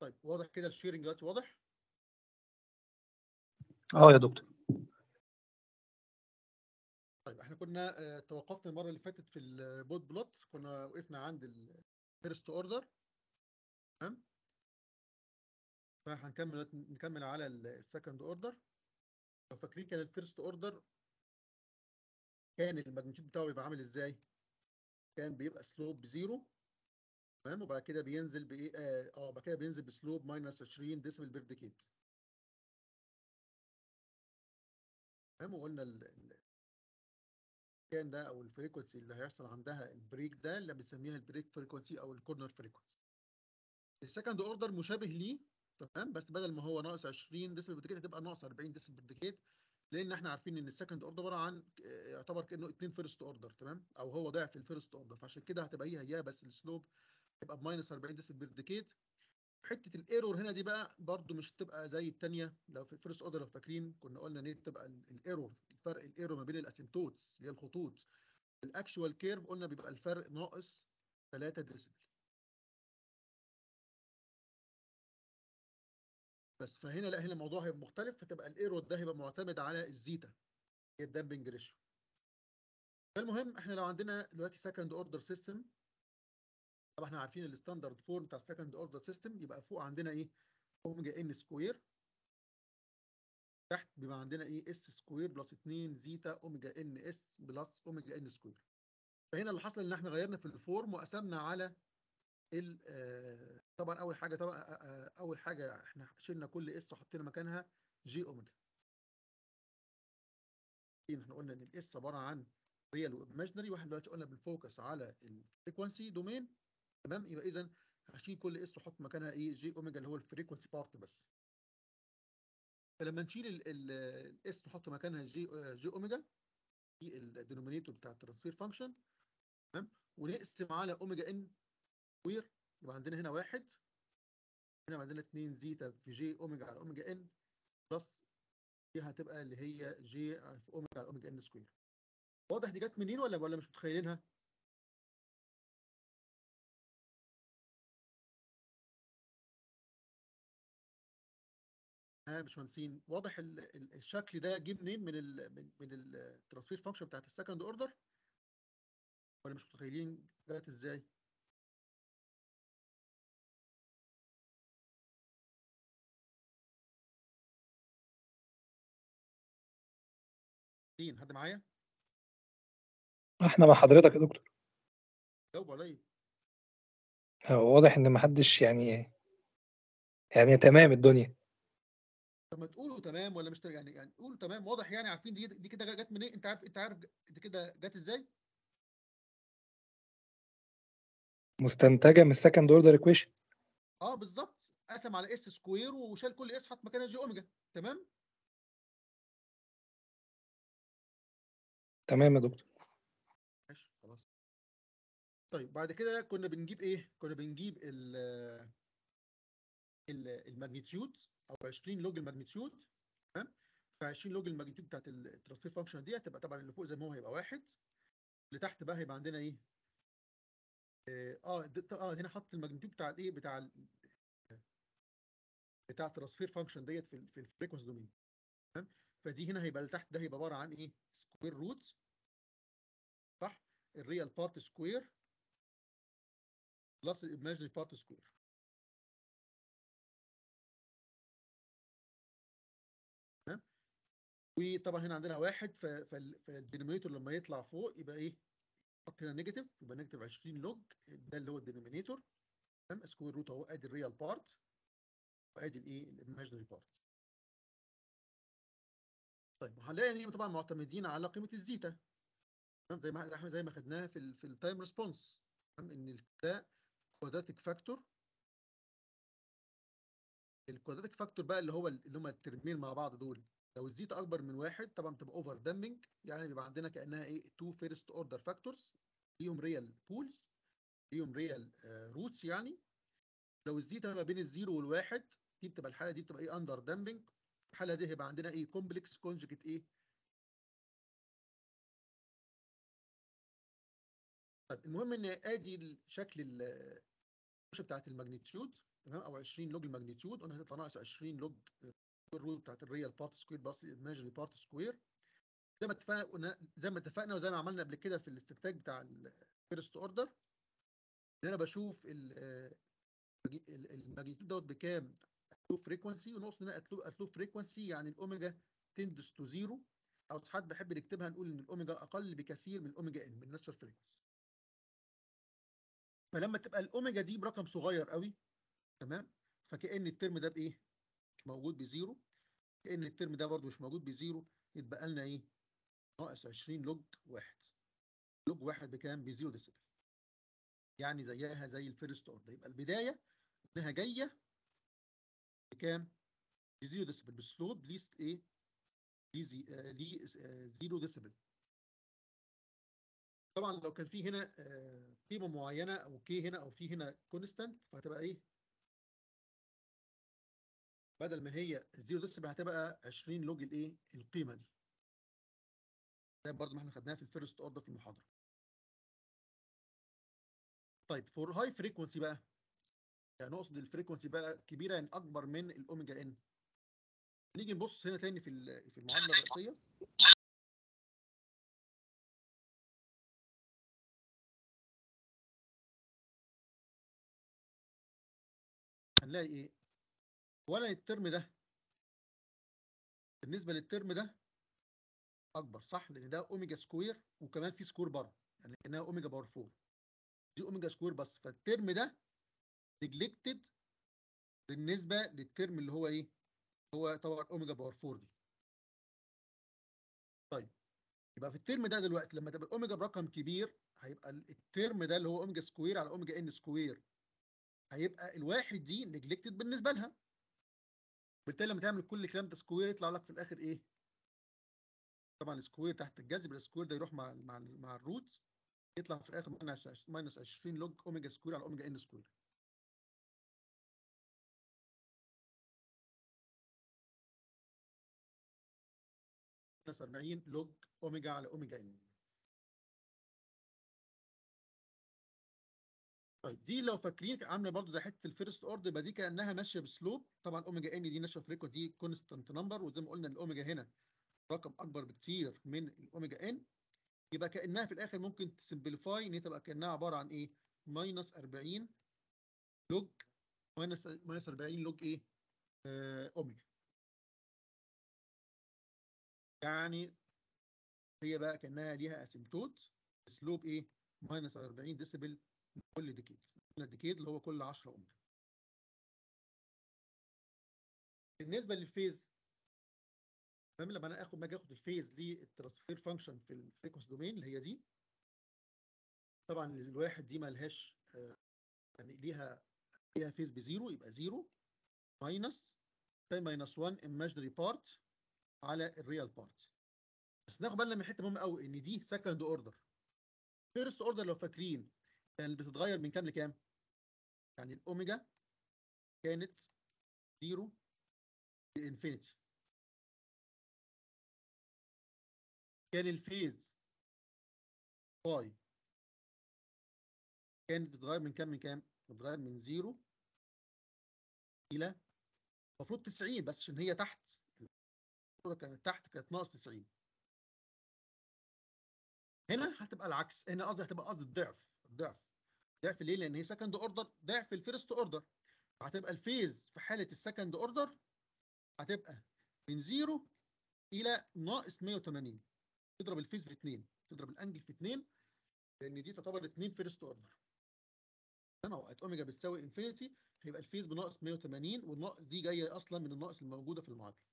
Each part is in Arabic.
طيب واضح كده الشيرنج دلوقتي واضح؟ يا دكتور. طيب احنا كنا توقفنا المره اللي فاتت في البوت بلوت، كنا وقفنا عند الفيرست اوردر. تمام. فهنكمل نكمل على السكند اوردر. لو فاكرين كان الفيرست اوردر كان الماجنتيود بتاعه بيبقى عامل ازاي؟ كان بيبقى سلوب بزيرو. تمام. وبعد كده بينزل بايه؟ بعد كده بينزل بسلوب ماينس 20 ديسيبل بير ديكيد. تمام. وقلنا كان ده او الفريكونسي اللي هيحصل عندها البريك ده اللي بنسميها البريك فريكونسي او الكورنر فريكونسي. السكند اوردر مشابه ليه. تمام. بس بدل ما هو ناقص 20 ديسيبل بير ديكيت هتبقى ناقص 40 ديسيبل بير ديكيت، لان احنا عارفين ان السكند اوردر عباره عن يعتبر كانه 2 فيرست اوردر. تمام. او هو ضعف الفيرست اوردر، فعشان كده هتبقى هي بس السلوب هيبقى بماينس 40 ديسيبل بير ديكيت. حته الايرور هنا دي بقى برضو مش تبقى زي الثانيه. لو في الفيرست اوردر لو فاكرين كنا قلنا ان تبقى الايرور، الفرق الايرور ما بين الاسيمتوتس اللي هي الخطوط الاكشوال كيرف، قلنا بيبقى الفرق ناقص 3 ديسيبل بس. فهنا لا، هنا الموضوع هيبقى مختلف، فتبقى الايرور ده هيبقى معتمد على الزيتا، هي الدامبنج ريشيو. فالمهم احنا لو عندنا دلوقتي سكند اوردر سيستم، طبعا احنا عارفين الستاندرد فورم بتاع السكند اوردر سيستم، يبقى فوق عندنا ايه؟ اوميجا ان سكوير. تحت بيبقى عندنا ايه؟ اس سكوير بلس 2 زيتا اوميجا ان اس بلس اوميجا ان سكوير. فهنا اللي حصل ان احنا غيرنا في الفورم وقسمنا على طبعا اول حاجه احنا شلنا كل اس وحطينا مكانها جي اوميجا. احنا قلنا ان الاس عباره عن ريال وايماجينري، واحنا دلوقتي قلنا بالفوكس على الفريكونسي دومين. تمام. يبقى اذا هشيل كل اس واحط مكانها ايه؟ جي اوميجا اللي هو الفريكونسي بارت بس. فلما نشيل الاس نحط مكانها جي اوميجا في الدينومينيتور بتاع الترانسفير فانكشن. تمام. ونقسم على اوميجا ان سكوير، يبقى عندنا هنا واحد، هنا عندنا 2 زيتا في جي اوميجا على اوميجا ان بلس دي هتبقى اللي هي جي في اوميجا على اوميجا ان سكوير. واضح دي جت منين ولا مش متخيلينها؟ ها باشمهندسين، واضح الشكل ده جه منين؟ من الترانسفير فانكشن بتاعت السكند اوردر، ولا مش متخيلين جت ازاي؟ حد معايا؟ احنا مع حضرتك يا دكتور. جاوب عليا. واضح ان محدش يعني تمام الدنيا. طب ما تقولوا تمام ولا مش يعني قولوا تمام واضح، يعني عارفين دي كده جت منين؟ انت عارف دي كده جت ازاي؟ مستنتجه من السكند اوردر ايكويشن. بالظبط، قسم على اس سكوير وشال كل اس حط مكانها جي اوميجا. تمام. تمام يا دكتور. ماشي خلاص. طيب بعد كده كنا بنجيب ايه؟ كنا بنجيب الماجنتيود او 20 لوج الماجنتيود. تمام. ف 20 لوج الماجنتيود بتاعت الترانسفير فانكشن دي هتبقى طبعا اللي فوق زي ما هو هيبقى واحد، اللي تحت بقى هيبقى عندنا ايه؟ هنا حط الماجنتيود بتاع الايه؟ بتاع الترانسفير فانكشن ديت في الفريكونسي دومين. تمام. فدي هنا هيبقى اللي تحت ده هيبقى عباره عن ايه؟ سكوير روت، صح؟ الريال بارت سكوير بلس الايماجينري بارت سكوير. تمام. وطبعا هنا عندنا واحد، فالدينومينيتور لما يطلع فوق يبقى ايه؟ حط هنا نيجاتيف، يبقى نيجاتيف 20 لوج، ده اللي هو الدينومينيتور. تمام. سكوير روت اهو، ادي الريال بارت وادي الايه؟ الايماجينري بارت. طيب هنلاقي ان طبعا معتمدين على قيمه الزيتا. تمام. زي ما خدناها في التايم ريسبونس. تمام. ان ده كوادراتيك فاكتور. الكوادراتيك فاكتور بقى اللي هم الترمين مع بعض دول، لو الزيتا اكبر من واحد طبعا بتبقى اوفر دامبنج، يعني بيبقى عندنا كانها ايه؟ تو فيرست اوردر فاكتورز ليهم ريال بولز، ليهم ريال روتس يعني. لو الزيتا ما بين الزيرو والواحد دي بتبقى الحاله دي بتبقى ايه؟ اندر دامبنج. الحاله دي هيبقى عندنا ايه؟ كومبلكس كونجكت ايه؟ طيب المهم ان ادي الشكل بتاعت الماجنتيود. تمام، او 20 لوج الماجنتيود، قلنا هتطلع ناقص 20 لوج الروت بتاعت الريال بارت سكوير بلس الايماجينري بارت سكوير. زي ما اتفقنا وزي ما عملنا قبل كده في الاستنتاج بتاع الفيرست اوردر، ان انا بشوف الماجنتيود دوت بكام اتلو فريكونسي، ونقصد ان اتلو فريكونسي يعني الاوميجا تندس تو زيرو، او ساعات بحب نكتبها نقول ان الاوميجا اقل بكثير من الاوميجا ان من الناتشورال فريكونسي. فلما تبقى الاوميجا دي برقم صغير قوي، تمام، فكأن الترم ده بايه؟ موجود بزيرو، كأن الترم ده برضو مش موجود بزيرو، يتبقى لنا ايه؟ ناقص 20 لوج واحد. لوج واحد بكام؟ بزيرو ديسيبل. يعني زيها زي الفيرست اوردر، يبقى البدايه انها جايه بكام؟ بزيرو ديسيبل، بسلوب ليست ايه؟ ليه زيرو ديسيبل. طبعا لو كان في هنا قيمه معينه او كي هنا او في هنا كونستانت، فهتبقى ايه؟ بدل ما هي الزيرو ديسيبل هتبقى 20 لوج الايه؟ القيمه دي. ده برضه ما احنا خدناها في الفيرست اوردر في المحاضره. طيب فور هاي فريكونسي بقى، يعني اقصد الفريكونسي بقى كبيره يعني اكبر من الاوميجا ان. نيجي نبص هنا تاني في المعادله الرئيسيه. هنلاقي ايه؟ ولا الترم ده بالنسبه للترم ده اكبر، صح؟ لان ده اوميجا سكوير وكمان في سكوير بره، يعني كانها اوميجا باور 4، دي اوميجا سكوير بس. فالترم ده نجلكتد بالنسبه للترم اللي هو ايه؟ هو طبعا اوميجا باور 4 دي. طيب يبقى في الترم ده دلوقتي لما تبقى الاوميجا برقم كبير، هيبقى الترم ده اللي هو اوميجا سكوير على اوميجا ان سكوير، هيبقى الواحد دي نجلكتد بالنسبه لها. بالتالي لما تعمل كل الكلام ده سكوير يطلع لك في الاخر ايه؟ طبعا السكوير تحت الجذر، السكوير ده يروح مع الروت، يطلع في الاخر ماينس 20 لوج اوميجا سكوير على اوميجا ان سكوير. ماينس 40 لوج اوميجا على اوميجا ان. طيب دي لو فاكرين عامله برضو زي حته الفيرست اوردر، يبقى دي كانها ماشيه بسلوب. طبعا اوميجا ان دي ناتشورال فريكونسي، دي كونستانت نمبر، وزي ما قلنا الاوميجا هنا رقم اكبر بكتير من الاوميجا ان، يبقى كانها في الاخر ممكن تسمبليفاي ان هي تبقى كانها عباره عن ايه؟ ماينس 40 لوج ماينس 40 لوج ايه؟ اوميجا. يعني هي بقى كانها ليها اسيمتوت سلوب ايه؟ ماينس 40 ديسيبل كل ديكيد. الديكيد اللي هو كل 10 اوميجا. بالنسبه للفيز، تمام، لما انا باجي اخد الفيز للترانسفير فانكشن في الفريكونسي دومين اللي هي دي، طبعا الواحد دي ما لهاش يعني ليها فيز بزيرو، يبقى 0 ماينس 10 ماينس 1 imaginary بارت على الريال بارت. بس ناخد بالنا من حته مهمه قوي، ان دي سكند اوردر. فيرست اوردر لو فاكرين كانت بتتغير من كام لكام؟ يعني الاوميجا كانت 0 لانفينيتي. كان الفيز باي كانت بتتغير من كام لكام؟ بتتغير من 0 الى المفروض 90، بس عشان هي تحت كانت تحت كانت ناقص 90. هنا هتبقى العكس، هنا قصدي هتبقى قصدي الضعف ليه؟ لان هي سكند اوردر ضعف الفيرست اوردر. هتبقى الفيز في حاله السكند اوردر هتبقى من 0 الى ناقص 180. تضرب الفيز في 2، تضرب الانجل في 2، لان دي تعتبر 2 فيرست اوردر. تمام، اوقات اوميجا بتساوي انفينيتي، هيبقى الفيز بناقص 180، والناقص دي جايه اصلا من الناقص الموجوده في المعادله.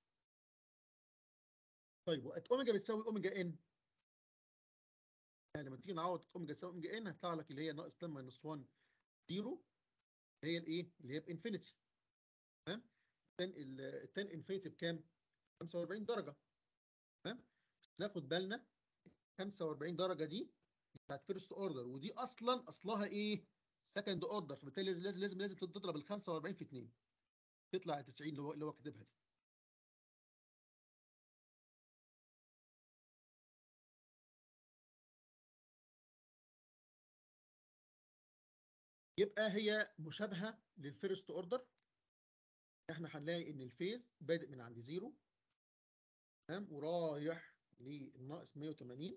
طيب وقت اوميجا بتساوي اوميجا ان، يعني لما تيجي نعوض اوميجا تساوي اوميجا ان هيطلع لك اللي هي ناقص 10 ماينس 1 0، هي الايه؟ اللي هي بانفينيتي. تمام، التان انفينيتي بكام؟ 45 درجه. تمام، ناخد بالنا 45 درجه دي بتاعت فيرست اوردر، ودي اصلها ايه؟ سكند اوردر، فبالتالي لازم تضرب ال 45 في 2، تطلع 90 اللي هو كاتبها دي. يبقى هي مشابهه للفيرست اوردر. احنا هنلاقي ان الفيز بادئ من عند 0 تمام ورايح للناقص 180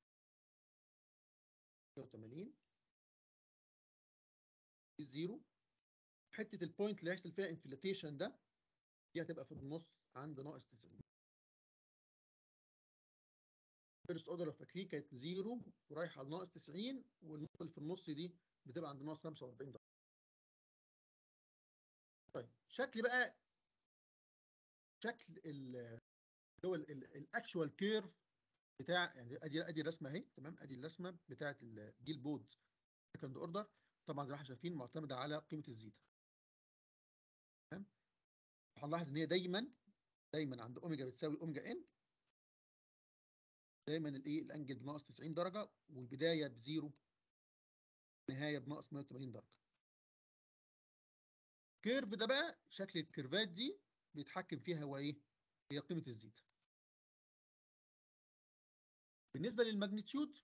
0. حته البوينت اللي هيحصل فيها انفلاتيشن ده دي هتبقى في النص عند ناقص 90. فيرست اوردر لو فاكرين كانت 0 ورايحه على ناقص 90 والنقطه اللي في النص دي بتبقى عند ناقص 45 درجه. طيب شكل بقى شكل اللي هو الاكشوال كيرف بتاع يعني ادي الرسمه اهي تمام. ادي الرسمه بتاعت دي البود سكند اوردر. طبعا زي ما احنا شايفين معتمده على قيمه الزيتا تمام. هنلاحظ ان هي دايما عند اوميجا بتساوي اوميجا ان دايما الايه الانجل بناقص 90 درجه والبدايه بزيرو نهايه بناقص 180 درجه. الكيرف ده بقى شكل الكيرفات دي بيتحكم فيها هو ايه؟ هي قيمه الزيتا. بالنسبه للماجنتيود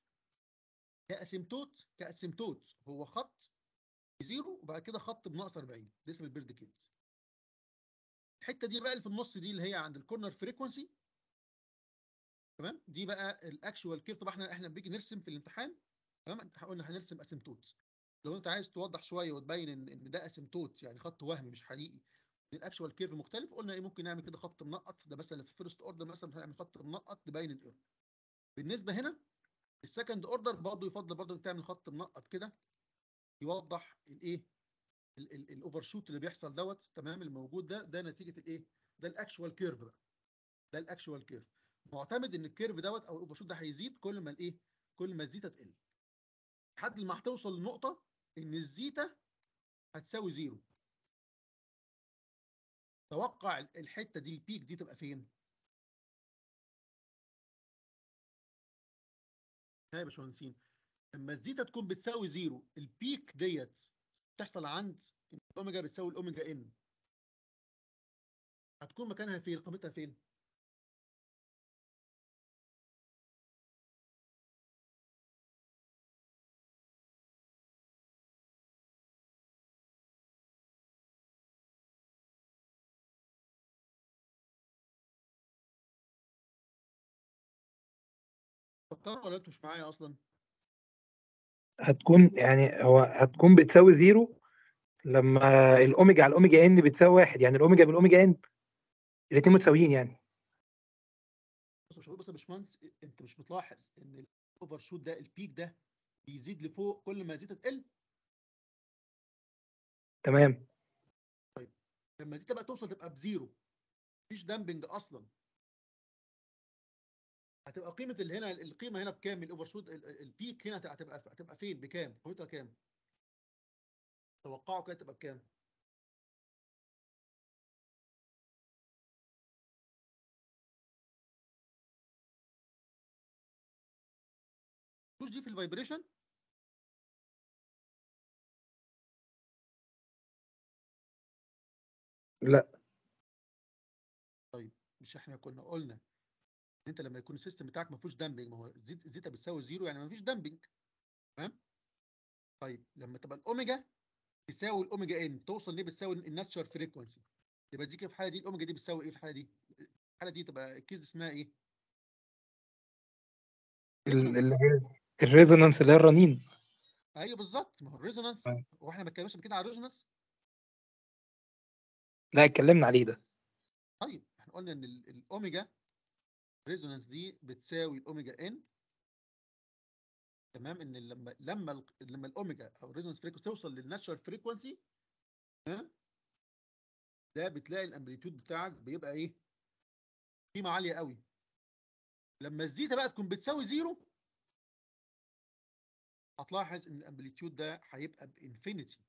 كاسيمتوت هو خط بزيرو وبعد كده خط بناقص 40 ده اسم البيرد كيدز. الحته دي بقى اللي في النص دي اللي هي عند الكورنر فريكونسي تمام. دي بقى الاكشوال كيرف. طبعا احنا بنيجي نرسم في الامتحان تمام قلنا هنرسم اسيمتوت. لو انت عايز توضح شويه وتبين ان ده اسيمتوت يعني خط وهمي مش حقيقي الاكشوال كيرف مختلف قلنا ايه ممكن نعمل كده خط منقط. ده مثلا في الفيرست اوردر مثلا هنعمل خط منقط تبين الايرور. بالنسبه هنا السكند اوردر برضه يفضل برضه تعمل خط منقط كده يوضح الايه الاوفر شوت اللي بيحصل دوت تمام. الموجود ده نتيجه الايه ده الاكشوال كيرف بقى. ده الاكشوال كيرف معتمد ان الكيرف دوت او الاوفر شوت ده هيزيد كل ما الايه كل ما الزيتا تقل لحد ما هتوصل لنقطه ان الزيتا هتساوي 0. توقع الحته دي البيك دي تبقى فين؟ ها يا باشمهندسين لما الزيتا تكون بتساوي 0 البيك ديت تحصل عند الاوميجا بتساوي الاوميجا ان هتكون مكانها فين؟ قيمتها فين؟ فكروا ولا انتوا مش معايا اصلا؟ هتكون بتساوي 0 لما الاوميجا على الاوميجا ان بتساوي 1 يعني الاوميجا بالاوميجا ان الاثنين متساويين يعني. بص يا باشمهندس انت مش بتلاحظ ان الاوفر شوت ده البيك ده بيزيد لفوق كل ما الزيتا تقل؟ تمام. طيب لما الزيتا بقى توصل تبقى بزيرو مفيش دامبنج اصلا هتبقى قيمه اللي هنا القيمه هنا بكام؟ الاوفر شوت البيك هنا هتبقى فين؟ بكام؟ قيمتها كام؟ توقعوا كده تبقى بكام؟ مش دي في الفايبريشن؟ لا. طيب مش احنا كنا قلنا ان انت لما يكون السيستم بتاعك ما فيهوش دامبنج ما هو زيتا بتساوي 0 يعني ما فيش دامبنج تمام. طيب لما تبقى الاوميجا بيساوي الاوميجا ان توصل ليه بتساوي الناتشر فريكونسي يبقى دي كده في الحاله دي الاوميجا دي بتساوي ايه في الحاله دي؟ الحاله دي تبقى الكيس اسمها ايه؟ ريزونانس. الريزونانس اللي هي الرنين. ايوه بالظبط ما هو الريزونانس هو احنا ما اتكلمناش قبل كده على الريزونانس؟ لا اتكلمنا عليه ده. طيب احنا قلنا ان الاوميجا ريزونانس دي بتساوي الاوميجا ان تمام. ان لما الاوميجا او الريزونانس فريكونسي توصل للناتشرال فريكونسي تمام ده بتلاقي الامبليتيود بتاعك بيبقى ايه؟ قيمه عاليه قوي. لما الزيتا بقى تكون بتساوي 0 هتلاحظ ان الامبليتيود ده هيبقى بانفينيتي.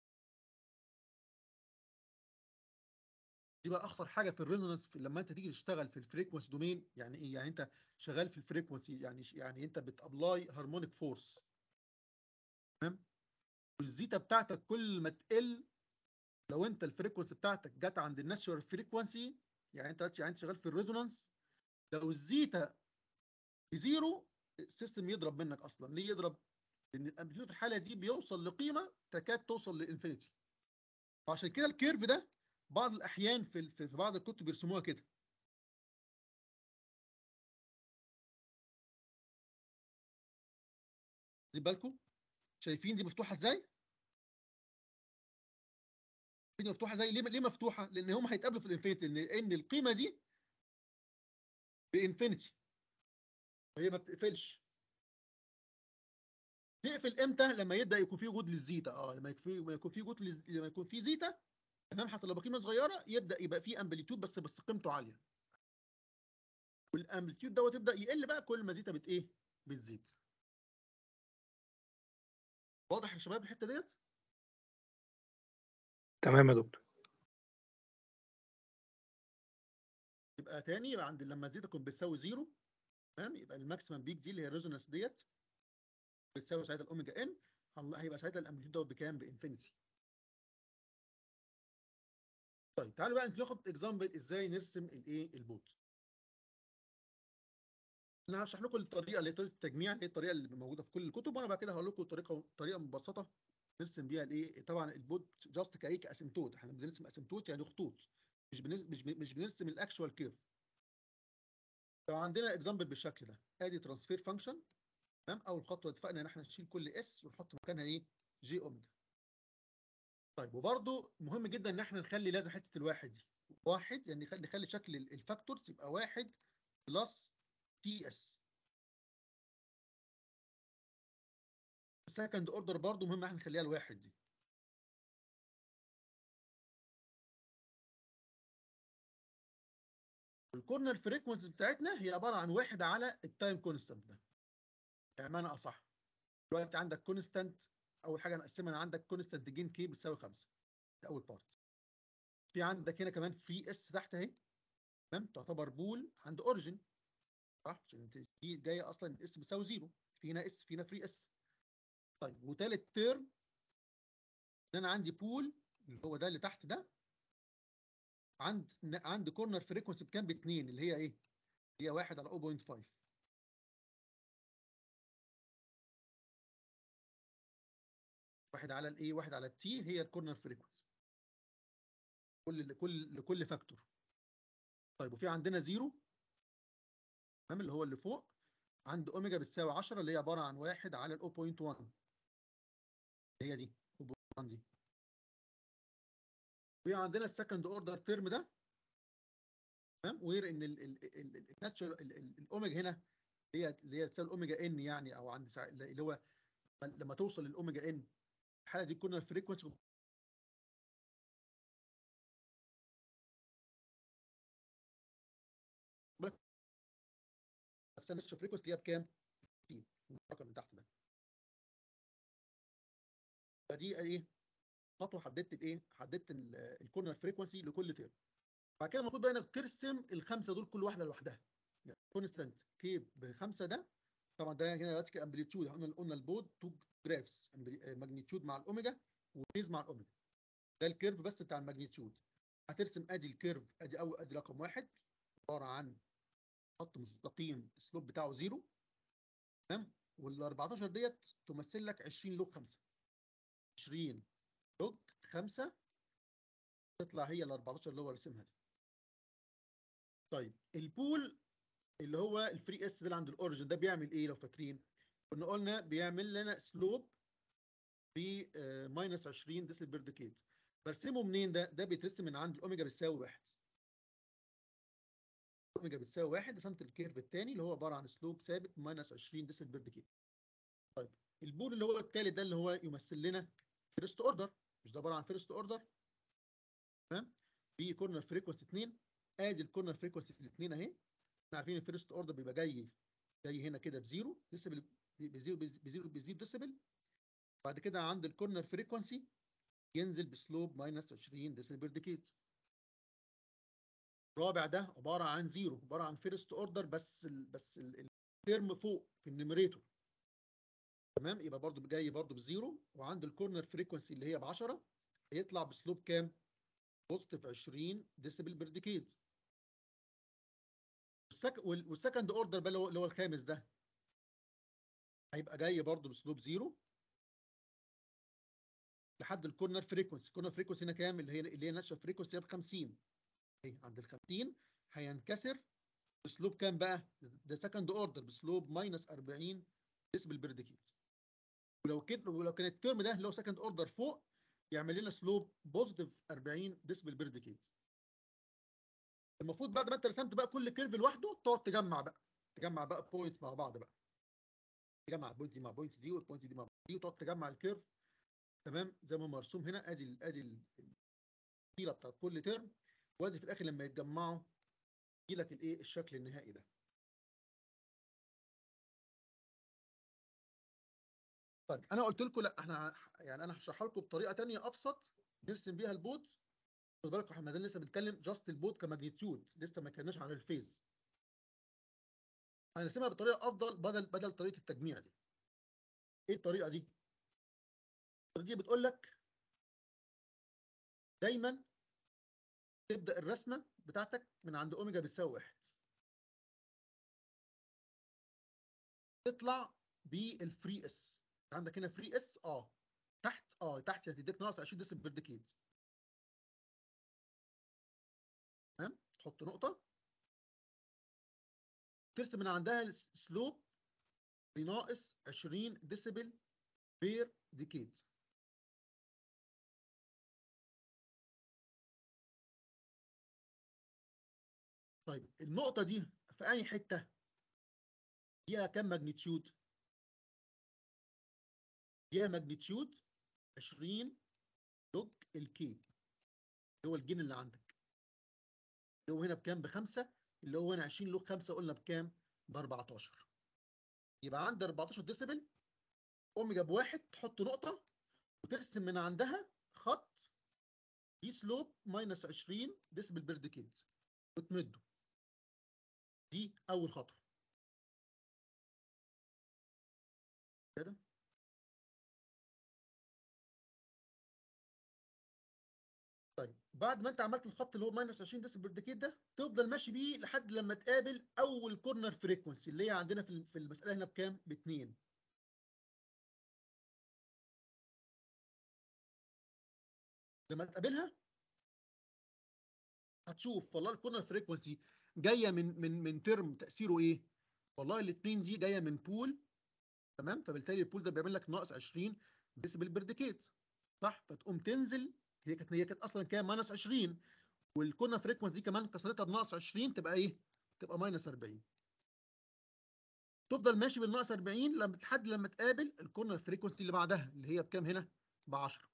دي بقى اخطر حاجه في الريزونانس لما انت تيجي تشتغل في الفريكونسي دومين. يعني ايه؟ يعني انت شغال في الفريكونسي يعني انت بتابلاي هارمونيك فورس تمام. والزيتا بتاعتك كل ما تقل لو انت الفريكونسي بتاعتك جت عند الناتشورال فريكونسي يعني انت شغال في الريزونانس لو الزيتا بزيرو السيستم يضرب منك اصلا. ليه يضرب؟ لان الامبليتيود في الحاله دي بيوصل لقيمه تكاد توصل للانفينيتي. وعشان كده الكيرف ده بعض الاحيان في بعض الكتب بيرسموها كده. خدي بالكم، شايفين دي مفتوحه ازاي؟ دي مفتوحه ازاي؟ ليه مفتوحه؟ لان هم هيتقابلوا في الانفينيتي، ان القيمه دي بانفينيتي، وهي ما بتقفلش. تقفل امتى؟ لما يبدا يكون في وجود للزيتا. لما يكون في وجود لما يكون في زيتا، تمام، حتى لو بقيمه صغيره يبدا يبقى في امبليتيود، بس قيمته عاليه. والامبليتيود دوت يبدا يقل بقى كل ما زيتا بتزيد. واضح يا شباب الحته ديت؟ تمام يا دكتور. يبقى تاني، يبقى عند لما زيتا تكون بتساوي زيرو، تمام، يبقى الماكسيمم بيك دي اللي هي الريزونانس ديت بتساوي ساعتها الاوميجا ان. هيبقى ساعتها الامبليتيود دوت بكام؟ بانفينيتي. طيب تعالوا بقى ناخد اكزامبل ازاي نرسم البوت. انا هشرح لكم الطريقه اللي هي طريقه التجميع، اللي هي الطريقه اللي موجوده في كل الكتب، وانا بعد كده هقول لكم طريقه مبسطه نرسم بيها طبعا البوت جاست كاسيمتوت. احنا بنرسم اسيمتوت يعني خطوط، مش بنرسم الاكشوال كيرف. فعندنا اكزامبل بالشكل ده، ادي ترانسفير فانكشن، تمام. اول خطوه اتفقنا ان احنا نشيل كل اس ونحط مكانها جي اوميجا. طيب وبرده مهم جدا ان احنا نخلي لازم حته الواحد دي واحد، يعني نخلي شكل الفاكتورز يبقى واحد بلس تي اس. السكند اوردر برضه مهم ان احنا نخليها الواحد دي. الكورنر فريكونسي بتاعتنا هي عباره عن واحد على التايم كونستانت ده. يعني معنى اصح، دلوقتي عندك كونستانت، اول حاجه نقسمها، عندك كونستانت جين كي بتساوي 5، ده اول بارت. في عندك هنا كمان فري اس تحت اهي، تمام، تعتبر بول عند اوريجن، صح؟ عشان دي جايه اصلا الاس بتساوي زيرو، في هنا اس، في هنا فري اس. طيب وثالث تيرم ان انا عندي بول اللي هو ده اللي تحت ده، عند كورنر فريكونسي بكام؟ ب2، اللي هي ايه؟ هي 1 على 0.5. واحد على واحد على التي هي الكورنر فريكونسي لكل فاكتور. طيب وفي عندنا زيرو، تمام، اللي هو اللي فوق، عند اوميجا بتساوي 10، اللي هي عباره عن 1 على 0.1، هي دي 0.1 دي. وفي عندنا السكند اوردر تيرم ده، تمام، وير ان الناتشورال الاوميجا هنا هي اللي هي تساوي الاوميجا ان، يعني او عند اللي هو لما توصل للاوميجا ان، الحاله دي كنا فريكونسي نفسها الناتشورال فريكونسي اللي هي بكام؟ 60، الرقم اللي تحت ده. فدي خطوه حددت حددت الكورنر فريكونسي لكل تيرم. بعد كده المفروض بقى انك ترسم الخمسه دول كل واحده لوحدها. يعني كونستانت كي بخمسه ده، طبعا ده هنا دلوقتي امبليتيود، قلنا البود تو جرافس، ماجنتيود مع الاوميجا وفيز مع الاوميجا. ده الكيرف بس بتاع الماجنتيود. هترسم ادي الكيرف، ادي رقم واحد، عباره عن خط مستقيم السلوب بتاعه زيرو، تمام. وال 14 ديت تمثل لك 20 لوج 5، 20 لوج 5 تطلع هي ال 14 اللي هو رسمها دي. طيب البول اللي هو الفري اس ده اللي عند الاوريجن ده بيعمل ايه؟ لو فاكرين قلنا بيعمل لنا سلوب ب ماينس 20 ديسل بير ديكيد. برسمه منين ده؟ ده بيترسم من عند الاوميجا بتساوي 1. الاوميجا بتساوي 1، رسمت الكيرف الثاني اللي هو عباره عن سلوب ثابت ماينس 20 ديسل بير ديكيد. طيب البول اللي هو الثالث ده اللي هو يمثل لنا فيرست اوردر، مش ده عباره عن فيرست اوردر، تمام، في كورنر فريكونسي 2. ادي الكورنر فريكونسي الاثنين اهي. احنا عارفين الفيرست اوردر بيبقى جاي هنا كده بزيرو ديسيبل، بزيرو ديسيبل. بعد كده عند الكورنر فريكونسي ينزل بسلوب ماينس 20 ديسيبل بير ديكيد. الرابع ده عباره عن زيرو، عباره عن فيرست اوردر، بس الترم فوق في النيميريتور، تمام، يبقى برضو جاي برضو بزيرو. وعند الكورنر فريكونسي اللي هي ب 10 هيطلع بسلوب كام؟ بوزيتيف 20 ديسيبل بير ديكيد. والسكند اوردر بقى اللي هو الخامس ده، هيبقى جاي برضه بسلوب زيرو لحد الكورنر فريكونسي. الكورنر فريكونسي هنا كام؟ اللي هي ناتشرال فريكونسي ب 50. اهي عند ال 50 هينكسر بسلوب كام بقى؟ ده سكند اوردر بسلوب ماينس 40 ديسبل بير ديكيد. ولو كان الترم ده اللي هو سكند اوردر فوق يعمل لنا سلوب بوزيتيف 40 ديسبل بير ديكيد. المفروض بعد ما انت رسمت بقى كل كيرف لوحده تقعد تجمع بقى بوينتس مع بعض بقى. تجمع البوينت دي مع البوينت دي والبوينت دي مع دي وتقعد تجمع الكيرف. تمام زي ما مرسوم هنا. ادي الطيله بتاعت كل ترم، وادي في الاخر لما يتجمعوا يجي لك الايه الشكل النهائي ده. طيب انا قلت لكم لا احنا يعني انا هشرحها لكم بطريقه ثانيه ابسط نرسم بيها البود. خد بالكم احنا لسه بنتكلم جاست البود كماجنتيود، لسه ما اتكلمناش عن الفيز. هنرسمها بطريقه افضل بدل طريقه التجميع دي. ايه الطريقه دي؟ الطريقه دي بتقول لك دايما تبدا الرسمه بتاعتك من عند اوميجا بتساوي 1، تطلع بالفري اس. عندك هنا فري اس تحت هتديك ناقص 20 ديسم بير ديكيد. تمام، تحط نقطه ترسم من عندها السلوب بناقص 20 ديسيبل بير ديكيد. طيب النقطه دي في اي حته فيها كام ماجنتيود؟ فيها ماجنتيود 20 لوج الكي، اللي هو الجين اللي عندك، اللي هو هنا بكام؟ بخمسه، اللي هو هنا 20 لوج 5 قلنا بكام؟ ب 14. يبقى عند 14 ديسيبل اوميجا بواحد تحط نقطه وترسم من عندها خط دي سلوب ماينس 20 ديسبل بير ديكيد وتمده. دي اول خطوه كده. طيب بعد ما انت عملت الخط اللي هو ماينس 20 ديسبل بير ديكيد ده تفضل ماشي بيه لحد لما تقابل اول كورنر فريكونسي اللي هي عندنا في المساله هنا بكام؟ ب2. لما تقابلها هتشوف والله الكورنر فريكونسي جايه من ترم تاثيره ايه؟ والله الاثنين دي جايه من بول. تمام، فبالتالي البول ده بيعمل لك ناقص 20 ديسبل بير ديكيد، صح؟ فتقوم تنزل. هي كانت اصلا كام؟ ماينس 20، والكورنر فريكونسي دي كمان كسرتها بناقص 20 تبقى ايه؟ تبقى ماينس 40. تفضل ماشي بالناقص 40 لحد لما تقابل الكورنر فريكونسي اللي بعدها اللي هي بكام هنا؟ ب 10.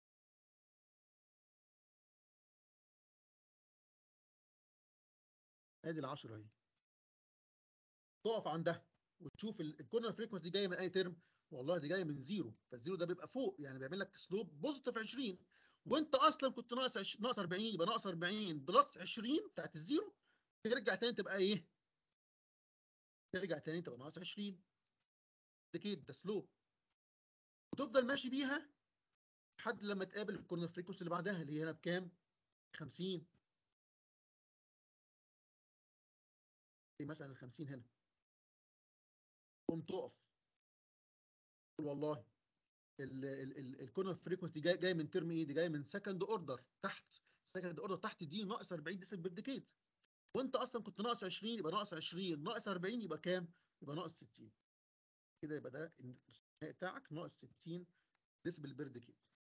ادي ال 10 اهي. تقف عندها وتشوف الكورنر فريكونسي دي جايه من اي ترم؟ والله دي جايه من زيرو، فالزيرو ده بيبقى فوق يعني بيعمل لك سلوب بوزيتيف 20، وانت اصلا كنت ناقص 40. يبقى ناقص 40 بلس 20 بتاعت الزيرو ترجع تاني تبقى ايه؟ ترجع تاني تبقى ناقص 20. ده كده ده سلوب، وتفضل ماشي بيها لحد لما تقابل الكورنر فريكونسي اللي بعدها اللي هي هنا بكام؟ 50. مثلا ال 50 هنا تقوم تقف تقول والله الكورنر فريكونسي جاي من ترم ايه؟ دي جايه من سكند اوردر تحت. سكند اوردر تحت دي ناقص 40 ديسبل بير ديكيد، وانت اصلا كنت ناقص 20. يبقى ناقص 20 ناقص 40 يبقى كام؟ يبقى ناقص 60. كده يبقى ده النهائي بتاعك ناقص 60 ديسبل بير ديكيد.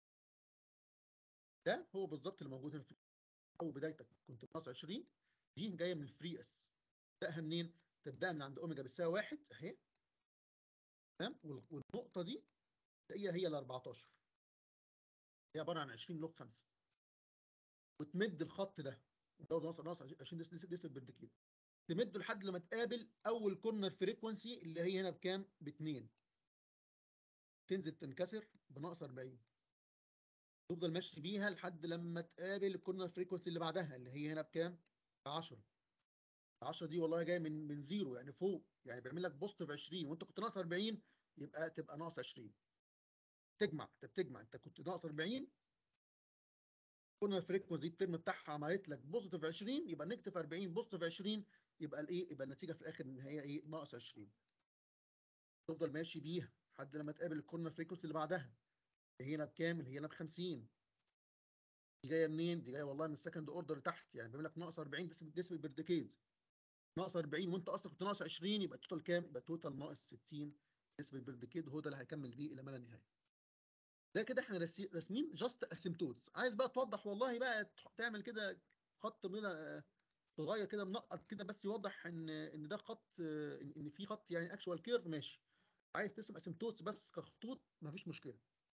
ده هو بالظبط اللي موجود هنا في اول بدايتك كنت ناقص 20. دي جايه من الفري اس. تبداها منين؟ تبداها من عند اوميجا بتساوي 1 اهي. تمام، والنقطه دي هي ال 14، هي عباره عن 20 لوج 5. وتمد الخط ده اللي هو ناقص 20 ديسبل بير ديكيد، تمده لحد لما تقابل اول كورنر فريكونسي اللي هي هنا بكام؟ ب2. تنزل تنكسر بناقص 40. تفضل ماشي بيها لحد لما تقابل الكورنر فريكونسي اللي بعدها اللي هي هنا بكام؟ 10. 10 دي والله جايه من زيرو يعني فوق، يعني بيعمل لك بوزيتيف 20 وانت كنت ناقص 40 يبقى تبقى ناقص 20. بتجمع انت كنت ناقص 40، كورنر فريكونسي الترم بتاعها عملت لك بوزيتيف 20 يبقى نيجاتيف 40 بوزيتيف 20 يبقى الايه؟ يبقى النتيجه في الاخر ان هي ايه؟ ناقص 20. تفضل ماشي بيها لحد لما تقابل الكورنر فريكونسي اللي بعدها. هنا بكام؟ هنا ب 50. دي جايه منين؟ دي جايه والله من السكند اوردر تحت، يعني بيقول لك ناقص 40 ديسبل بير ديكيد. ناقص 40 وانت اصلا كنت ناقص 20، يبقى التوتال كام؟ يبقى التوتال ناقص 60 ديسبل بير ديكيد، هو ده اللي هيكمل بيه الى ما لا نهايه. ده كده احنا راسمين جاست اسيمتوتس. عايز بقى توضح والله بقى تعمل كده خط كده صغير كده منقط كده بس يوضح ان ده خط، ان في خط يعني اكشوال كيرف، ماشي. عايز ترسم اسيمتوتس بس كخطوط مفيش مشكله.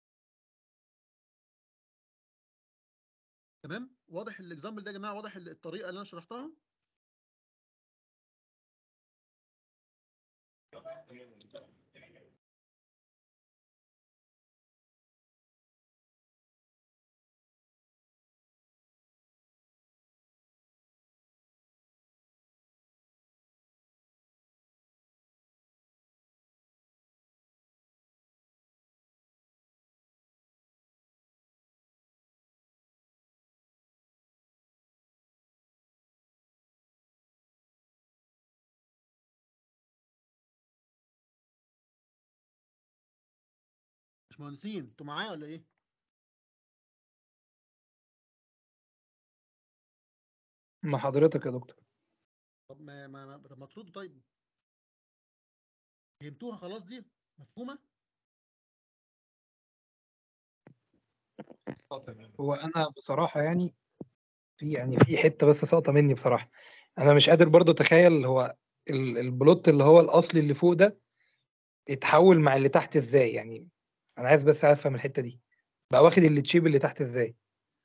تمام؟ واضح الاكزامبل ده يا جماعه؟ واضح الطريقه اللي انا شرحتها؟ مش مهندسين انتوا معايا ولا ايه؟ مع حضرتك يا دكتور. طب ما تردوا طيب. فهمتوها خلاص؟ دي مفهومه؟ هو انا بصراحه يعني في حته بس ساقطه مني بصراحه. انا مش قادر برضو اتخيل هو البلوت اللي هو الاصلي اللي فوق ده اتحول مع اللي تحت ازاي يعني. انا عايز بس افهم الحته دي، بقى واخد اللي تشيب اللي تحت ازاي.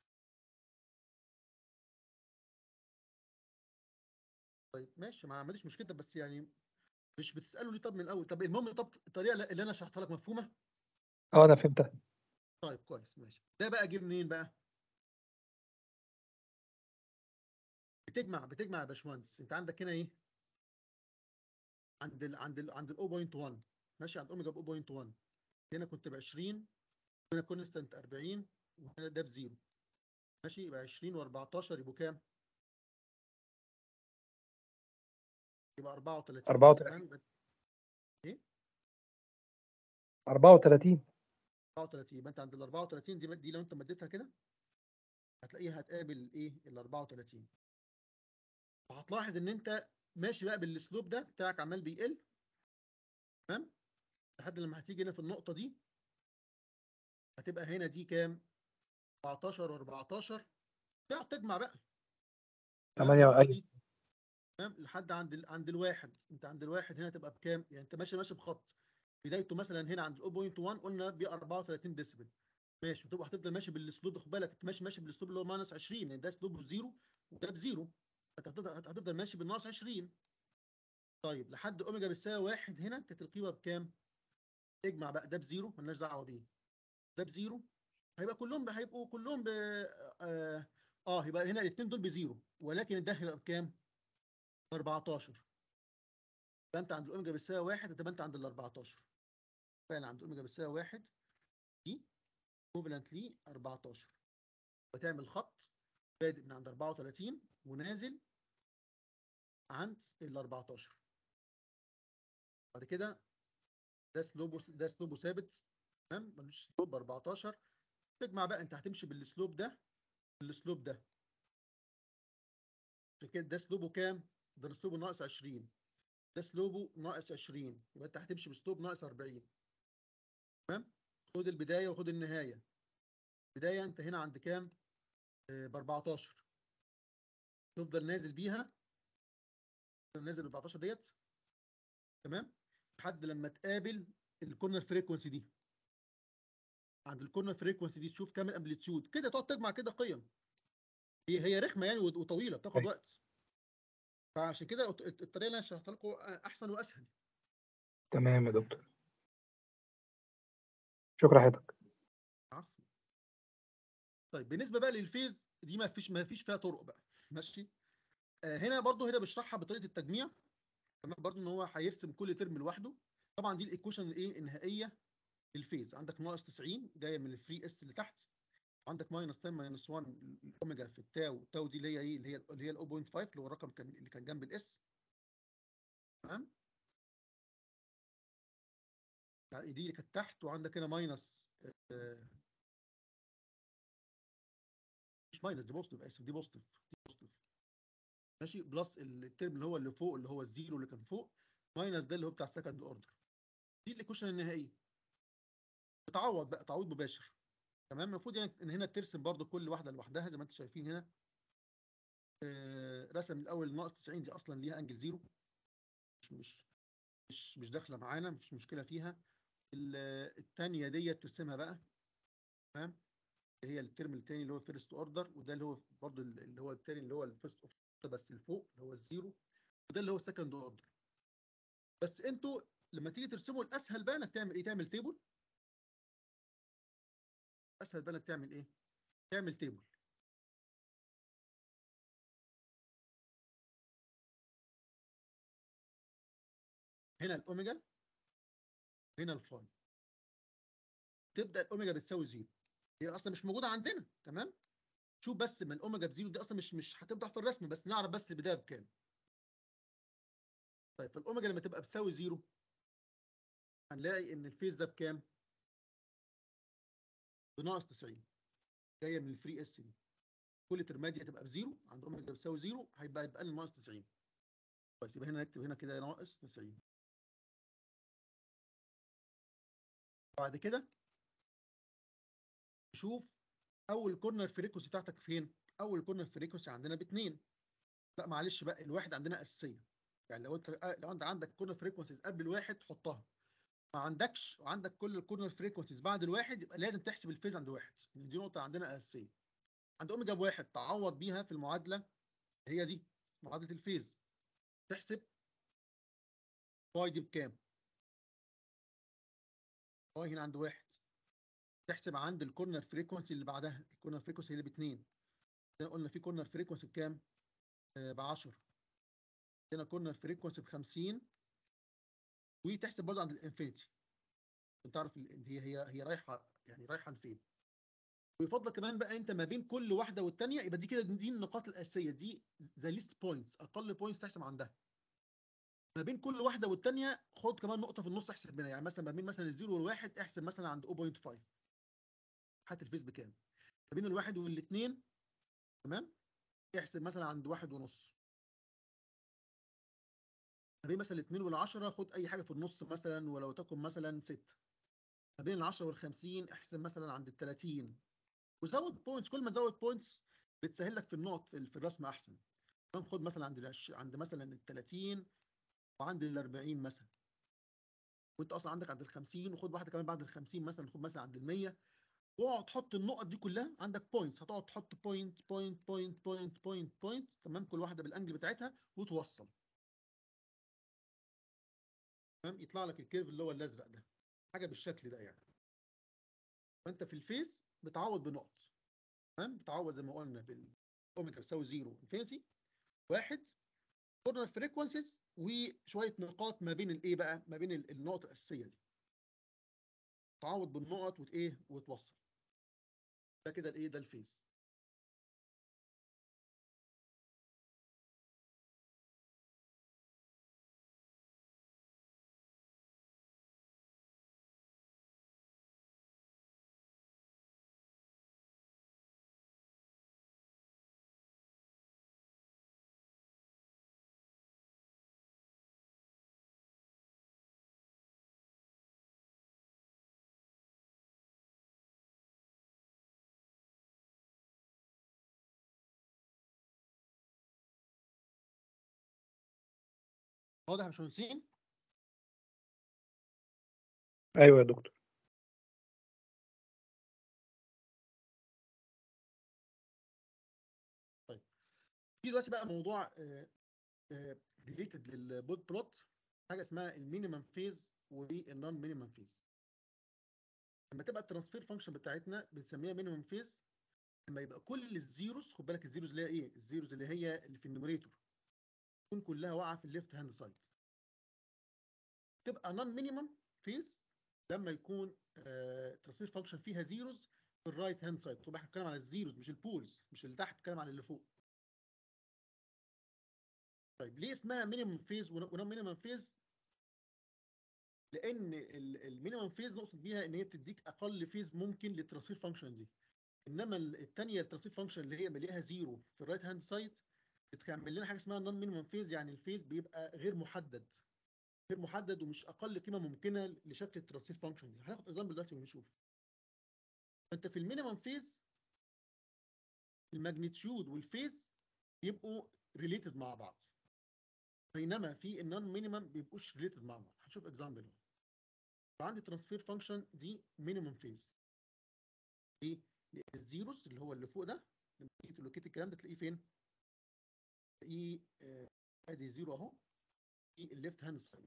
طيب ماشي، ما عملتش مشكله، بس يعني مش بتسالوا ليه طب من الاول؟ طب المهم، طب الطريقه اللي انا شرحتها لك مفهومه؟ اه انا فهمتها. طيب كويس ماشي. ده بقى جه منين بقى؟ بتجمع يا باشمهندس. انت عندك هنا ايه؟ عند ال 0.1 ماشي، عند اوميجا ب 0.1. هنا كنت ب 20، هنا كونستانت 40، وهنا ده بزيرو. ماشي، يبقى 20 و14 يبقوا كام؟ يبقى 34. 34. تمام. يبقى ايه؟ 34. 34. يبقى انت عند ال 34 دي لو انت مديتها كده هتلاقيها هتقابل ايه؟ ال 34. وهتلاحظ ان انت ماشي بقى بالاسلوب ده بتاعك عمال بيقل. تمام. لحد لما هتيجي هنا في النقطه دي هتبقى هنا دي كام؟ 14 و14. تقعد تجمع بقى. تمام. 8 النقطه ايوه. دي تمام لحد عند الواحد. انت عند الواحد هنا تبقى بكام؟ يعني انت ماشي بخط بدايته مثلا هنا عند 0.1 قلنا ب 34 ديسبل. ماشي، وتبقى هتفضل ماشي بالاسلوب ده. خد بالك انت ماشي بالاسلوب اللي هو ماينس 20، لان ده اسلوب بزيرو وده بزيرو. انت هتفضل ماشي بالناقص 20. طيب لحد اوميجا بتساوي 1 هنا كانت القيمه بكام؟ اجمع بقى، ده بزيرو مالناش دعوه بيه. ده بزيرو، هيبقوا كلهم يبقى هنا الاثنين دول بزيرو، ولكن ده هيبقى بكام؟ ب 14. يبقى انت عند الاوميجا بتساوي 1 تبقى انت عند ال 14. فعلا عند الاوميجا بتساوي 1 دي ايكوفالنت لي 14. وتعمل خط بادئ من عند 34 ونازل عند ال 14. بعد كده ده سلوبه ثابت. تمام، ملوش سلوب ب 14. تجمع بقى، انت هتمشي بالسلوب ده بالسلوب ده. عشان كده ده سلوبه كام؟ ده سلوبه ناقص 20. ده سلوبه ناقص 20، يبقى انت هتمشي بسلوب ناقص 40. تمام. خد البدايه وخد النهايه. بدايه انت هنا عند كام؟ ب 14. تفضل نازل بيها، تفضل نازل ب 14 ديت. تمام. لحد لما تقابل الكورنر فريكونسي دي. عند الكورنر فريكونسي دي تشوف كام الامبليتيود كده، تقعد تجمع كده قيم. هي رخمه يعني وطويله، بتاخد أيوة. وقت. فعشان كده الطريقه اللي انا شرحتها لكم احسن واسهل. تمام يا دكتور، شكرا حضرتك. عفوا. طيب بالنسبه بقى للفيز دي ما فيش فيها طرق بقى. ماشي. هنا برضو بشرحها بطريقه التجميع. تمام. برضو ان هو هيرسم كل ترم لوحده. طبعا دي الايكويشن الايه النهائيه للفيز. عندك ناقص 90 جايه من الفري اس اللي تحت. عندك ماينس 10 ماينس 1 الاوميجا في التاو دي اللي هي ايه؟ اللي هي ال 0.5 اللي هو الرقم اللي كان جنب الاس. تمام. يعني دي اللي كانت تحت، وعندك هنا ماينس، مش ماينس، دي بوزيتيف، اسف، دي بوزيتيف، ماشي، بلس الترم اللي هو اللي فوق اللي هو الزيرو اللي كان فوق، ماينس ده اللي هو بتاع السكند اوردر. دي الايكويشن النهائيه. بتعوض بقى تعويض مباشر. تمام. المفروض يعني ان هنا ترسم برضو كل واحده لوحدها زي ما انتم شايفين هنا. رسم الاول ناقص 90 دي اصلا ليها انجل زيرو، مش مش مش داخله معانا، مش مشكله فيها. الثانيه ديت ترسمها بقى. تمام. هي الترم الثاني اللي هو فيرست اوردر، وده اللي هو برضو اللي هو الثاني اللي هو الفيرست اوردر بس الفوق اللي هو الزيرو، وده اللي هو السكند اوردر. بس انتوا لما تيجي ترسموا الاسهل بقى انك تعمل ايه؟ تعمل تيبل. اسهل بقى انك تعمل ايه؟ تعمل تيبل. هنا الاوميجا، هنا الفاي. تبدا الاوميجا بتساوي زيرو، هي اصلا مش موجوده عندنا. تمام. شوف بس من الاوميجا بزيرو دي اصلا مش هتوضح في الرسم، بس نعرف بس البدايه بكام. طيب فالاوميجا لما تبقى بتساوي زيرو هنلاقي ان الفيز ده بكام؟ بناقص 90، جايه من الفري اس دي. كل ترمات دي هتبقى بزيرو، عند اوميجا بتساوي زيرو يبقى لنا ناقص 90. كويس، يبقى هنا نكتب هنا كده ناقص 90. بعد كده نشوف اول كورنر فريكونسي بتاعتك فين. اول كورنر فريكونسي عندنا ب2. لا معلش بقى، الواحد عندنا اساسيه. يعني لو انت عندك كورنر فريكونسيز قبل الواحد حطها. ما عندكش وعندك كل الكورنر فريكونسيز بعد الواحد، يبقى لازم تحسب الفيز عند واحد. دي نقطه عندنا اساسيه. عند اوميجا بواحد تعوض بيها في المعادله، هي دي معادله الفيز. تحسب باي دي بكام؟ باي هنا عند واحد. تحسب عند الكورنر فريكونسي اللي بعدها، الكورنر فريكونسي اللي ب2. قلنا في كورنر فريكونسي بكام؟ ب 10. هنا كورنر فريكونسي ب 50. وتحسب برضه عند الانفينيتي عشان تعرف هي رايحه، يعني رايحه لفين. ويفضل كمان بقى انت ما بين كل واحده والثانيه، يبقى دي كده دي النقاط الاساسيه، دي ذا ليست بوينتس، اقل بوينتس تحسب عندها. ما بين كل واحده والثانيه خد كمان نقطه في النص احسب منها. يعني مثلا ما بين مثلا الزيرو والواحد احسب مثلا عند 0.5. هات الفيز بكام. ما بين الواحد والاثنين، تمام، احسب مثلا عند واحد ونص. ما بين مثلا الاثنين والعشرة خد اي حاجه في النص مثلا، ولو تكن مثلا 6. ما بين ال10 وال50 احسب مثلا عند ال30. وزود بوينتس، كل ما تزود بوينتس بتسهل لك في النقط في الرسم احسن. تمام. خد مثلا عند مثلا ال30 وعند ال40 مثلا، وانت اصلا عندك عند ال50، وخد واحده كمان بعد ال50 مثلا، خد مثلا عند ال100. واقعد تحط النقط دي كلها عندك بوينتس، هتقعد تحط بوينت بوينت بوينت بوينت بوينت بوينت، تمام، كل واحده بالانجل بتاعتها وتوصل. تمام. يطلع لك الكيرف اللي هو الازرق ده، حاجه بالشكل ده يعني. فانت في الفيس بتعوض بنقط. تمام. بتعوض زي ما قلنا بالاوميجا بتساوي 0 انفينيتي 1 كورنر فريكونسيز، وشويه نقاط ما بين الايه بقى، ما بين النقط الاساسيه دي. تعوض بالنقط وايه وتوصل. ده كده الايه، ده الفيز. واضح يا باشمهندسين؟ ايوه يا دكتور. طيب في دلوقتي بقى موضوع ريليتد للبوت بلوت، حاجه اسمها المينيمم فيز والنون مينيمم فيز. لما تبقى الترانسفير فانكشن بتاعتنا بنسميها مينيمم فيز لما يبقى كل الزيروز، خد بالك الزيروز اللي هي ايه؟ الزيروز اللي هي اللي في النوميريتور تكون كلها واقعه في الليفت هاند سايد. تبقى نون مينيمم فيز لما يكون ترانسفير فانكشن فيها زيروز في الرايت هاند سايد. طبعا احنا بنتكلم على الزيروز مش البولز، مش اللي تحت، بنتكلم على اللي فوق. طيب ليه اسمها مينيمم فيز ونون مينيمم فيز؟ لان المينيمم فيز نقصد بيها ان هي بتديك اقل فيز ممكن للترانسفير فانكشن دي، انما الثانيه الترانسفير فانكشن اللي هي مليها زيرو في الرايت هاند سايد بتعمل لنا حاجه اسمها نون مينيمم فيز، يعني الفيز بيبقى غير محدد ومش اقل قيمه ممكنه لشكل الترانسفير فانكشن دي. هناخد اكزامبل دلوقتي ونشوف. انت في المينيمم فيز الماجنتيود والفيز بيبقوا ريليتد مع بعض، بينما في النون مينيمم بيبقوش ريليتد مع بعض. هنشوف اكزامبل. فعندي ترانسفير فانكشن دي مينيمم فيز، ايه الزيروس اللي هو اللي فوق ده، لما تيجي تلوكيت الكلام ده تلاقيه فين؟ تلاقيه ادي زيرو اهو في الليفت هاند سايد،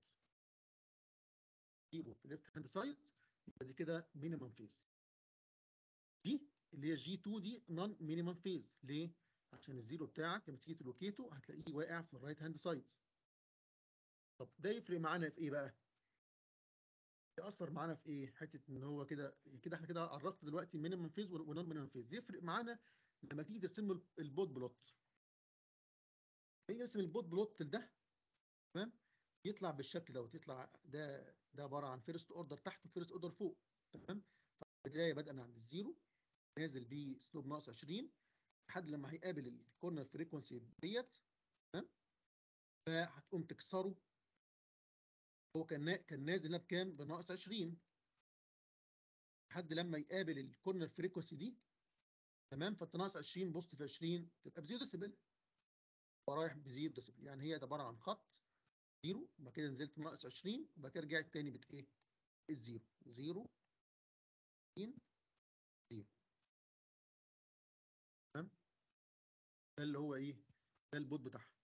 زيرو في الليفت هاند سايد، يبقى دي كده مينيمم فيز. دي اللي هي جي 2 دي نون مينيمم فيز. ليه؟ عشان الزيرو بتاعك لما تيجي تلوكيته هتلاقيه واقع في الرايت هاند سايد. طب ده يفرق معانا في ايه بقى؟ يأثر معانا في ايه؟ حته ان هو كده احنا كده عرفت دلوقتي مينيمم فيز ونون مينيمم فيز. يفرق معانا لما تيجي ترسم البوت بلوت. تيجي ترسم البوت بلوت ده، تمام، يطلع بالشكل دوت، يطلع ده عباره عن فيرست اوردر تحت وفيرست اوردر فوق، تمام. فالبدايه بادئه من عند الزيرو، نازل بيه سلوب ناقص 20 لحد لما هيقابل الكورنر فريكونسي ديت، تمام. فهتقوم تكسره. هو كان نازل هنا بكام؟ بناقص 20 لحد لما يقابل الكورنر فريكونسي دي، تمام. فانت ناقص 20 بوزيتيف 20 تبقى بزيرو ديسيبل، ورايح بزيرو ديسيبل، يعني هي عباره عن خط زيرو، وبعد كده نزلت ناقص 20، وبعد كده رجعت تاني ايه؟ الزيرو، زيرو 20 0. تمام. ده اللي هو ايه؟ ده البوت بتاعها.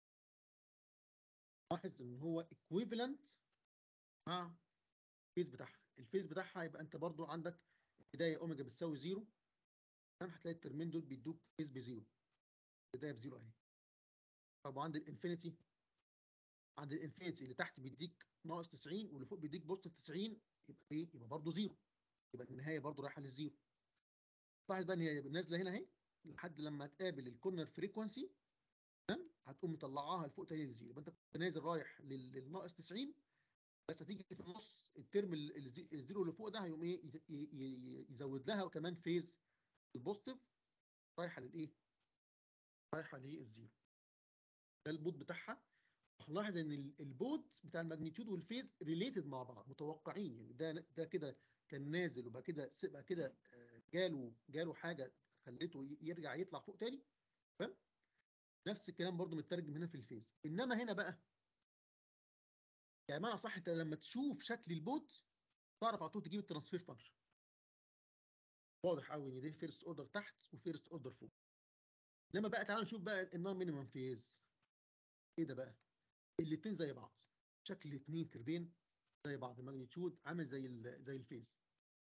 لاحظ ان هو ايكويفالنت مع الفيز بتاعها. الفيز بتاعها يبقى انت برضو عندك بدايه اوميجا بتساوي زيرو، تمام. هتلاقي الترمين دول بيدوك فيز بزيرو، بدايه بزيرو اهي. طب عند الانفينيتي، اللي تحت بيديك ناقص 90 واللي فوق بيديك بوزيتيف 90، يبقى ايه؟ يبقى برضو زيرو، يبقى النهايه برضو رايحه للزيرو. لاحظ بقى ان هي نازله هنا اهي لحد لما تقابل الكورنر فريكونسي، تمام. هتقوم مطلعاها لفوق تاني للزيرو، يبقى انت كنت نازل رايح للناقص 90، بس هتيجي في النص الترم الزيرو اللي فوق ده هيقوم ايه؟ يزود لها كمان فيز البوزيتيف، رايحه للايه؟ رايحه للزيرو. ده البوت بتاعها. هنلاحظ ان البوت بتاع الماجنتيود والفيز ريليتد مع بعض، متوقعين. يعني ده كده كان نازل، وبقى كده جاله حاجه خلته يرجع يطلع فوق تاني، تمام. نفس الكلام برضو مترجم هنا في الفيز. انما هنا بقى يعني معنى صح، انت لما تشوف شكل البوت تعرف على طول تجيب الترانسفير فانكشن. واضح قوي ان دي فيرست اوردر تحت وفيرست اوردر فوق. لما بقى تعالوا نشوف بقى النون مينيمم فيز. ايه ده بقى؟ الاثنين زي بعض، شكل الاثنين كيرفين زي بعض، الماجنتيود عامل زي الفيز،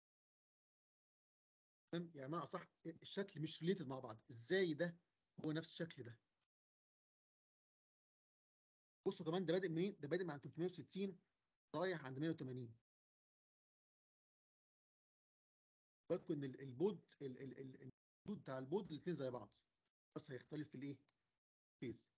تمام. يعني معنى صح الشكل مش ريليتد مع بعض. ازاي ده هو نفس الشكل ده؟ بصوا كمان ده بادئ منين؟ ده بادئ مع 360 رايح عند 180. بالكم ان البود بتاع البود الاثنين زي بعض، بس هيختلف في الايه؟ فيز.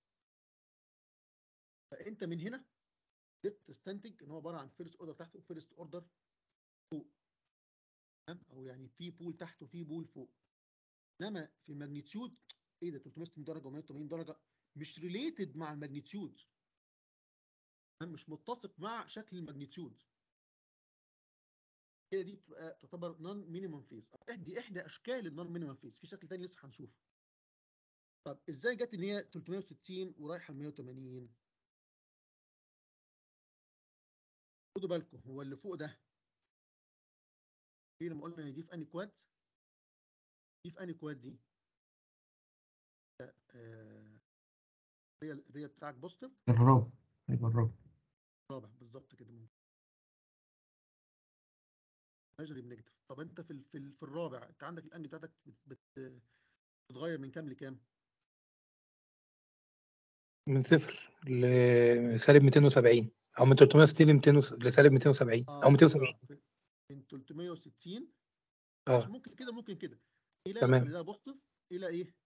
فانت من هنا قدرت تستنتج ان هو عباره عن فيرست اوردر تحت وفيرست اوردر فوق، تمام. او يعني في بول تحت وفي بول فوق. انما في الماجنتيود ايه ده؟ 360 درجه و180 درجه مش ريليتد مع الماجنتيود، مش متسق مع شكل الماجنتيود. هي دي بتبقى تعتبر نون مينيمم فيز. دي احدى اشكال النون مينيمم فيز، في شكل تاني لسه هنشوفه. طب ازاي جت ان هي 360 ورايحه ل 180؟ خدوا بالكم هو اللي فوق ده، في لما قلنا دي في اني كواد، دي في اني كواد دي الريال بتاعك بوزيتيف. الرابع، يبقى الرابع. رابع بالظبط كده. مجري بنيجاتيف. طب انت في الرابع انت عندك الاني بتاعتك بتتغير من كام لكام؟ من صفر لسالب 270، او من 360 لسالب 270 او 270. من 360 مش اه ممكن كده، ممكن كده الى لو تمام، خليناها بوزيتيف الى ايه؟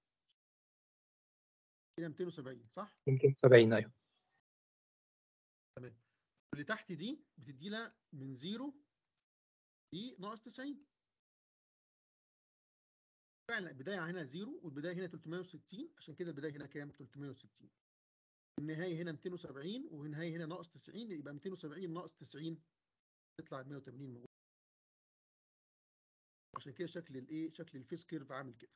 الى 270 صح؟ 270 ايوه. تمام. واللي تحت دي بتدي لها من 0 ل ناقص 90. فعلا البدايه هنا 0 والبدايه هنا 360، عشان كده البدايه هنا كام؟ 360. النهايه هنا 270 والنهايه هنا ناقص 90، يبقى 270 ناقص 90 تطلع 180 موجود. عشان كده شكل الايه؟ شكل الفيس كيرف عامل كده.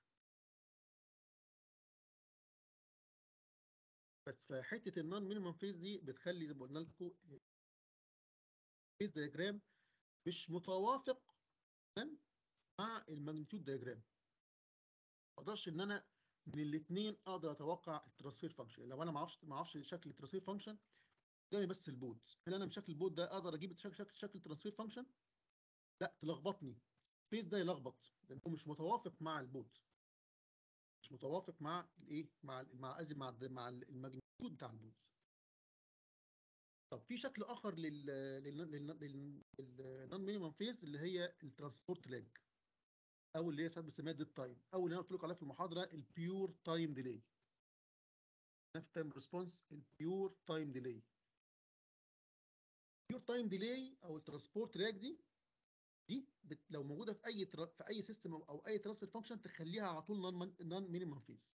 بس فحته النون مينيمم فيز دي بتخلي زي ما قلنا لكم فيز دياجرام مش متوافق مع الماجنتيود دياجرام. ما اقدرش ان انا من الاثنين اقدر اتوقع الترانسفير فانكشن. لو انا ما اعرفش شكل الترانسفير فانكشن قدامي بس البود، هل انا بشكل البود ده اقدر اجيب شكل الترانسفير فانكشن؟ لا، تلخبطني. الفيز ده يلخبط لانه مش متوافق مع البود، مش متوافق مع الايه؟ مع الماجنتيود بتاع البود. طب في شكل اخر للنون مينيمم فيز اللي هي الترانسبورت لاج، او اللي هي ساعات بنسميها ديد تايم، او اللي انا قلت لكم عليها في المحاضره البيور تايم ديلي. نفس تايم ريسبونس، البيور تايم ديلي. البيور تايم ديلي او الترانسبورت لاج دي لو موجوده في اي سيستم او اي ترانسفير فانكشن تخليها على طول نون مينيمم فيز.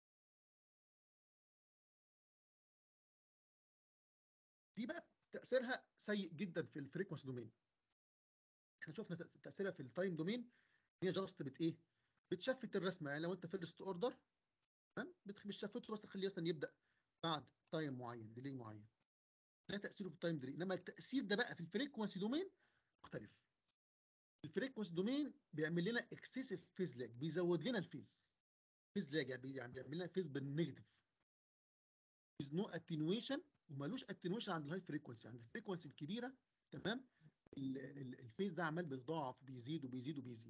دي بقى تاثيرها سيء جدا في الفريكونسي دومين. احنا شفنا تاثيرها في التايم دومين، هي جاست بتشفت الرسمه. يعني لو انت فيرست اوردر تمام بتشفته بس تخليه اصلا يبدا بعد تايم معين، ديلي معين. ده تاثيره في التايم ديلي. انما التاثير ده بقى في الفريكونسي دومين مختلف. الفريكونسي دومين بيعمل لنا اكسسيف فيز لاج، بيزود لنا الفيز لاج، يعني بيعمل لنا فيز بالنيجاتيف. از نو اتنويشن، ومالوش اتنويشن عند الهاي فريكونسي. عند الفريكونسي الكبيره تمام الفيز ده عمال بيتضاعف، بيزيد وبيزيد وبيزيد.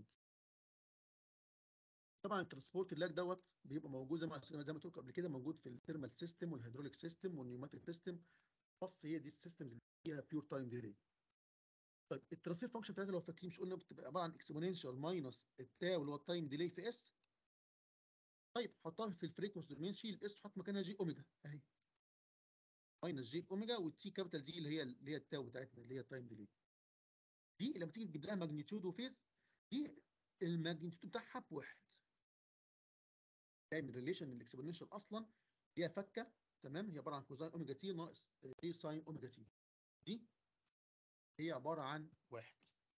طبعا الترانسبورت اللاج بيبقى موجود زي ما قلت لكم قبل كده، موجود في الثيرمال سيستم والهيدروليك سيستم والنيوماتيك سيستم. بس هي دي السيستمز اللي فيها بيور تايم ديلي. طيب الترانسفير فانكشن بتاعتها لو فاكرين مش قلنا بتبقى عباره عن اكسبوننشال ماينس التاو اللي هو التايم ديلي في اس. طيب حطها في الفريكونسي دومين، شيل الاس وحط مكانها جي اوميجا اهي، ماينس جي اوميجا، والتي كابيتال دي اللي هي التاو بتاعتنا اللي هي التايم ديلي. دي لما تيجي تجيب لها ماجنتيود وفيز، دي الماجنتيود بتاعها بواحد. تعمل ريليشن الاكسبوننشال اصلا هي فكه تمام، هي عباره عن كوزاين اوميجا تي ناقص جي ساين اوميجا تي. دي هي عباره عن واحد.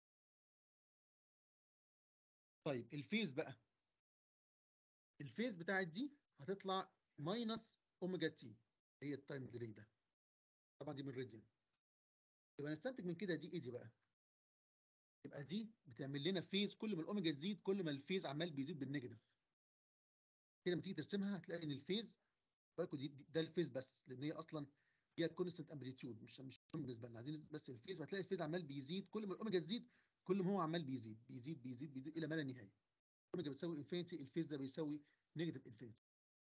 طيب الفيز بقى، الفيز بتاعت دي هتطلع ماينس اوميجا تي، هي التايم ديلي ده. طبعا دي من راديان. يبقى نستنتج من كده دي ايه دي بقى؟ يبقى دي بتعمل لنا فيز كل ما الاوميجا تزيد كل ما الفيز عمال بيزيد بالنيجاتيف. كده لما تيجي ترسمها هتلاقي ان الفيز ده الفيز بس، لان هي اصلا هي كونستنت امبليتيود، مش بالنسبه لنا عايزين بس الفيز. وهتلاقي الفيز عمال بيزيد كل ما الاوميجا تزيد، كل ما هو عمال بيزيد بيزيد بيزيد بيزيد الى ما لا نهايه. الاوميجا بتساوي انفينيتي، الفيز ده بيساوي نيجاتيف انفينيتي.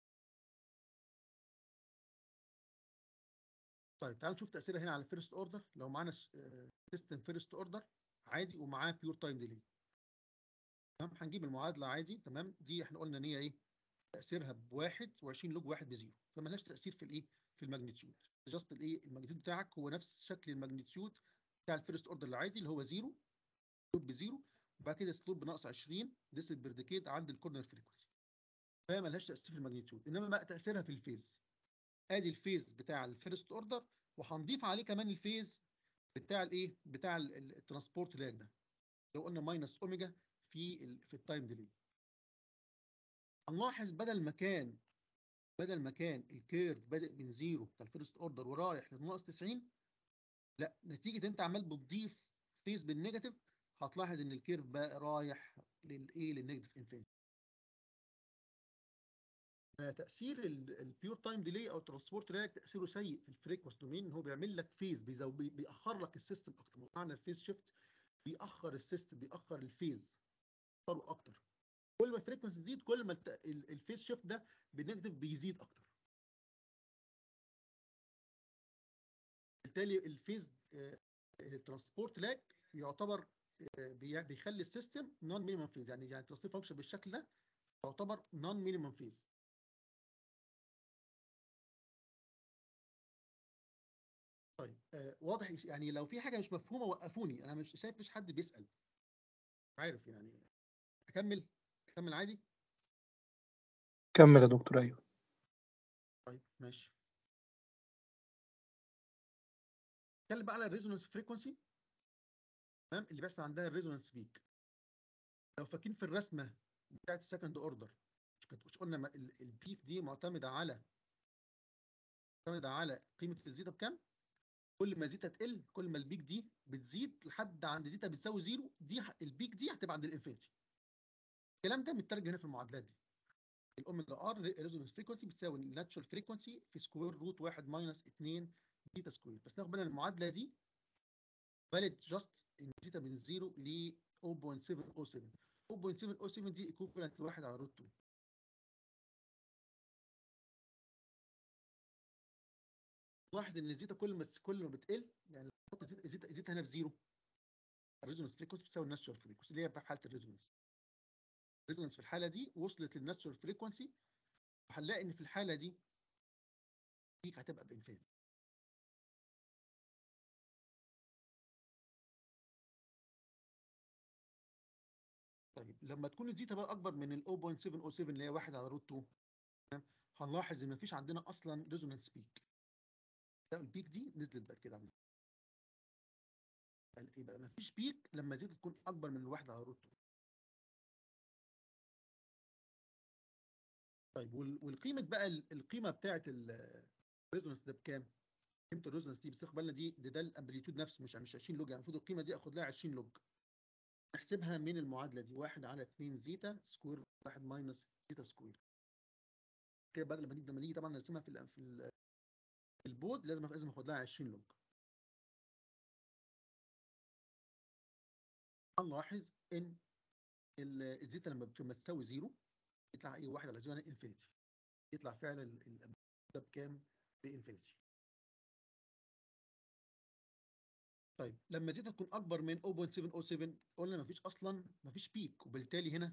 طيب تعالوا نشوف تاثيرها هنا على الفيرست اوردر. لو معانا سيستم فيرست اوردر عادي ومعاه بيور تايم ديلي تمام، هنجيب المعادله عادي تمام. دي احنا قلنا ان هي ايه؟ تاثيرها بواحد و20 لوج واحد بزيرو، فمالهاش تاثير في الايه؟ في الماجنتيود. جاست الايه؟ الماجنتيود بتاعك هو نفس شكل الماجنتيود بتاع الفيرست اوردر العادي اللي هو زيرو، سلوب بزيرو، وبعد كده سلوب بناقص 20 ديسيبل بير ديكيد عند الكورنر فريكونسي. فهي مالهاش تاثير في الماجنتيود، انما بقى تاثيرها في الفيز. ادي الفيز بتاع الفيرست اوردر، وهنضيف عليه كمان الفيز بتاع الايه؟ بتاع الترانسبورت لاج ده، لو قلنا ماينس اوميجا في التايم ديلي. هنلاحظ بدل ما كان الكيرف بادئ من زيرو بتاع الفيرست اوردر ورايح لناقص 90، لا، نتيجه انت عمال بتضيف فيز بالنيجاتيف هتلاحظ ان الكيرف بقى رايح للايه؟ للنيجاتيف انفينيتي. تاثير البيور تايم ديلي او الترانسبورت لاج تاثيره سيء في الفريكونس دومين، ان هو بيعمل لك فيز بيأخر لك السيستم اكتر. معنى الفيز شيفت بيأخر السيستم، بيأخر الفيز اكتر. كل ما الفريكونسي تزيد كل ما الفيز شيفت ده بالنيجاتيف بيزيد اكتر. بالتالي الفيز الترانسبورت لاج يعتبر بيخلي السيستم نون مينيمم فيز. يعني الترانسفير فانكشن بالشكل ده يعتبر نون مينيمم فيز. طيب طيب واضح يعني لو في حاجه مش مفهومه وقفوني، انا مش شايف مش حد بيسال. مش عارف يعني اكمل عادي. كمل يا دكتور. ايوه. طيب ماشي. نتكلم بقى على الريزونانس فريكونسي، تمام، اللي بيحصل عندها الريزونانس بيك. لو فاكرين في الرسمه بتاعت السكند اوردر، مش قلنا البيك دي معتمده على قيمه الزيتا بكام؟ كل ما زيتا تقل كل ما البيك دي بتزيد لحد عند زيتا بتساوي زيرو، دي البيك دي هتبقى عند الانفينيتي. الكلام ده مترجم هنا في المعادلات دي. الاوميجا ار ريزونانس فريكونسي بتساوي الناتشورال فريكونسي في سكوير روت 1 ماينس 2 زيتا سكوير. بس ناخد بالنا المعادله دي فاليد جاست ان زيتا من 0 ل 0.707. 0.707 دي ايكوفالنت لواحد على روت 2. لاحظ ان الزيتا كل ما بتقل، يعني لو زيتا هنا بزيرو، الريزونانس فريكونسي بتساوي الناتشورال فريكونسي اللي هي في حاله الريزونانس. الريزونانس في الحاله دي وصلت للناتشورال فريكونسي، وهنلاقي ان في الحاله دي بيك هتبقى بانفينيتي. طيب لما تكون الزيتا بقى اكبر من ال 0.707 اللي هي 1 على روت 2، تمام، هنلاحظ ان مفيش عندنا اصلا ريزونانس بيك. البيك دي نزلت بقت كده عندنا. يبقى مفيش بيك لما الزيتا تكون اكبر من الواحد على روت 2. طيب والقيمه بقى القيمه بتاعت الريزونانس ده بكام؟ قيمه الريزونانس دي بتاخد بالنا ده الامبليتيود نفسه، مش 20 لوج. يعني المفروض القيمه دي اخد لها 20 لوج. نحسبها من المعادله دي 1 على 2 زيتا سكوير 1 ماينس زيتا سكوير. كده بقى لما نيجي طبعا نرسمها في البود لازم اخد لها 20 لوج. هنلاحظ ان الزيتا لما بتساوي زيرو يطلع ايه؟ 1 على 0 يعني انفينيتي. يطلع فعلا ده بكام؟ بانفينيتي. طيب لما زيتا تكون اكبر من 0.707 قلنا مفيش بيك، وبالتالي هنا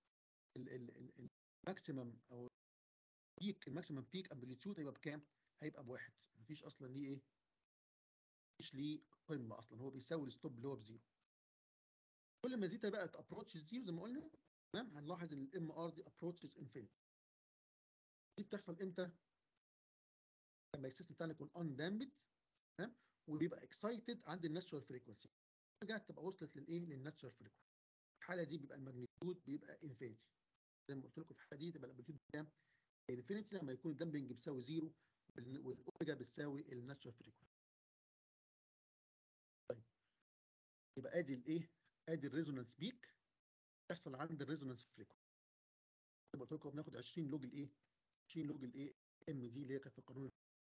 الماكسيمم او الماكسيمم بيك امبليتيود هيبقى بكام؟ هيبقى بواحد. مفيش اصلا ليه ايه؟ مفيش ليه قمه اصلا، هو بيساوي الستوب اللي هو بزيرو. كل ما زيتا بقى ابروتش الزيرو زي ما قلنا، تمام، هنلاحظ ان الام ار دي ابروتشز انفينيتي. دي بتحصل امتى؟ لما السيستم بتاعنا يكون ان دامبد، تمام، وبيبقى اكسايتد عند الناتشورال فريكونسي. رجعت تبقى وصلت للايه؟ للناتشورال فريكونسي. الحاله دي بيبقى الماجنتيود بيبقى انفينيتي. زي ما قلت لكم في الحاله دي تبقى الامبليتيود بكام؟ انفينيتي لما يكون الدامبنج بيساوي زيرو والاوميجا بتساوي الناتشورال فريكونسي. طيب يبقى ادي الايه؟ ادي الريزونانس بيك تحصل عند الريزونانس فريكونسي. زي ما قلت لكم بناخد 20 لوج الايه؟ 20 لوج الايه؟ ام دي اللي هي كانت في القانون.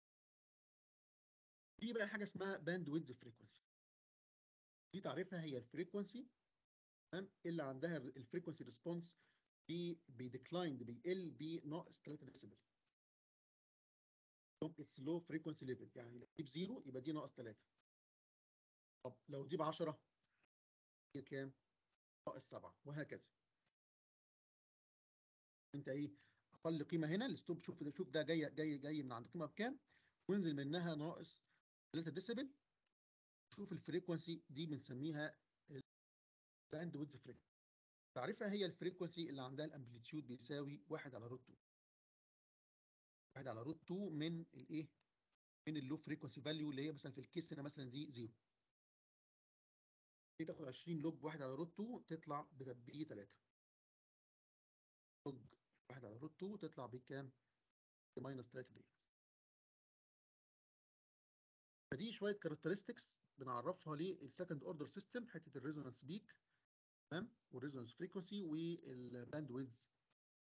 في بقى حاجه اسمها باند ويدز فريكونسي. دي تعريفها هي الفريكونسي، تمام، اللي عندها الفريكونسي ريسبونس بيديكلايند بيقل بناقص 3 ديسيبل. اتس لو فريكونسي ليفل، يعني لو دي بزيرو يبقى دي ناقص 3. طب لو دي ب 10 هي كام؟ ناقص 7، وهكذا. انت ايه؟ اقل قيمه هنا الستوب، شوف ده جاي من عند قيمه بكام، وانزل منها ناقص 3 ديسيبل. شوف الفريكونسي دي بنسميها الباند ويدز فريكونسي. تعريفها هي الفريكونسي اللي عندها الامبليتيود بيساوي 1 على روت 2. 1 على روت 2 من الايه؟ من اللو فريكونسي فاليو اللي هي مثلا في الكيس هنا مثلا دي 0. دي تاخد 20 لوج 1 على روت 2 تطلع ب 3. لوج 1 على روت 2 تطلع بكام؟ ماينس 3 ديت. فدي شويه كاركترستكس بنعرفها للسكند اوردر سيستم، حته الريزونانس بيك، تمام، والريزونانس فريكونسي والباند ويدز.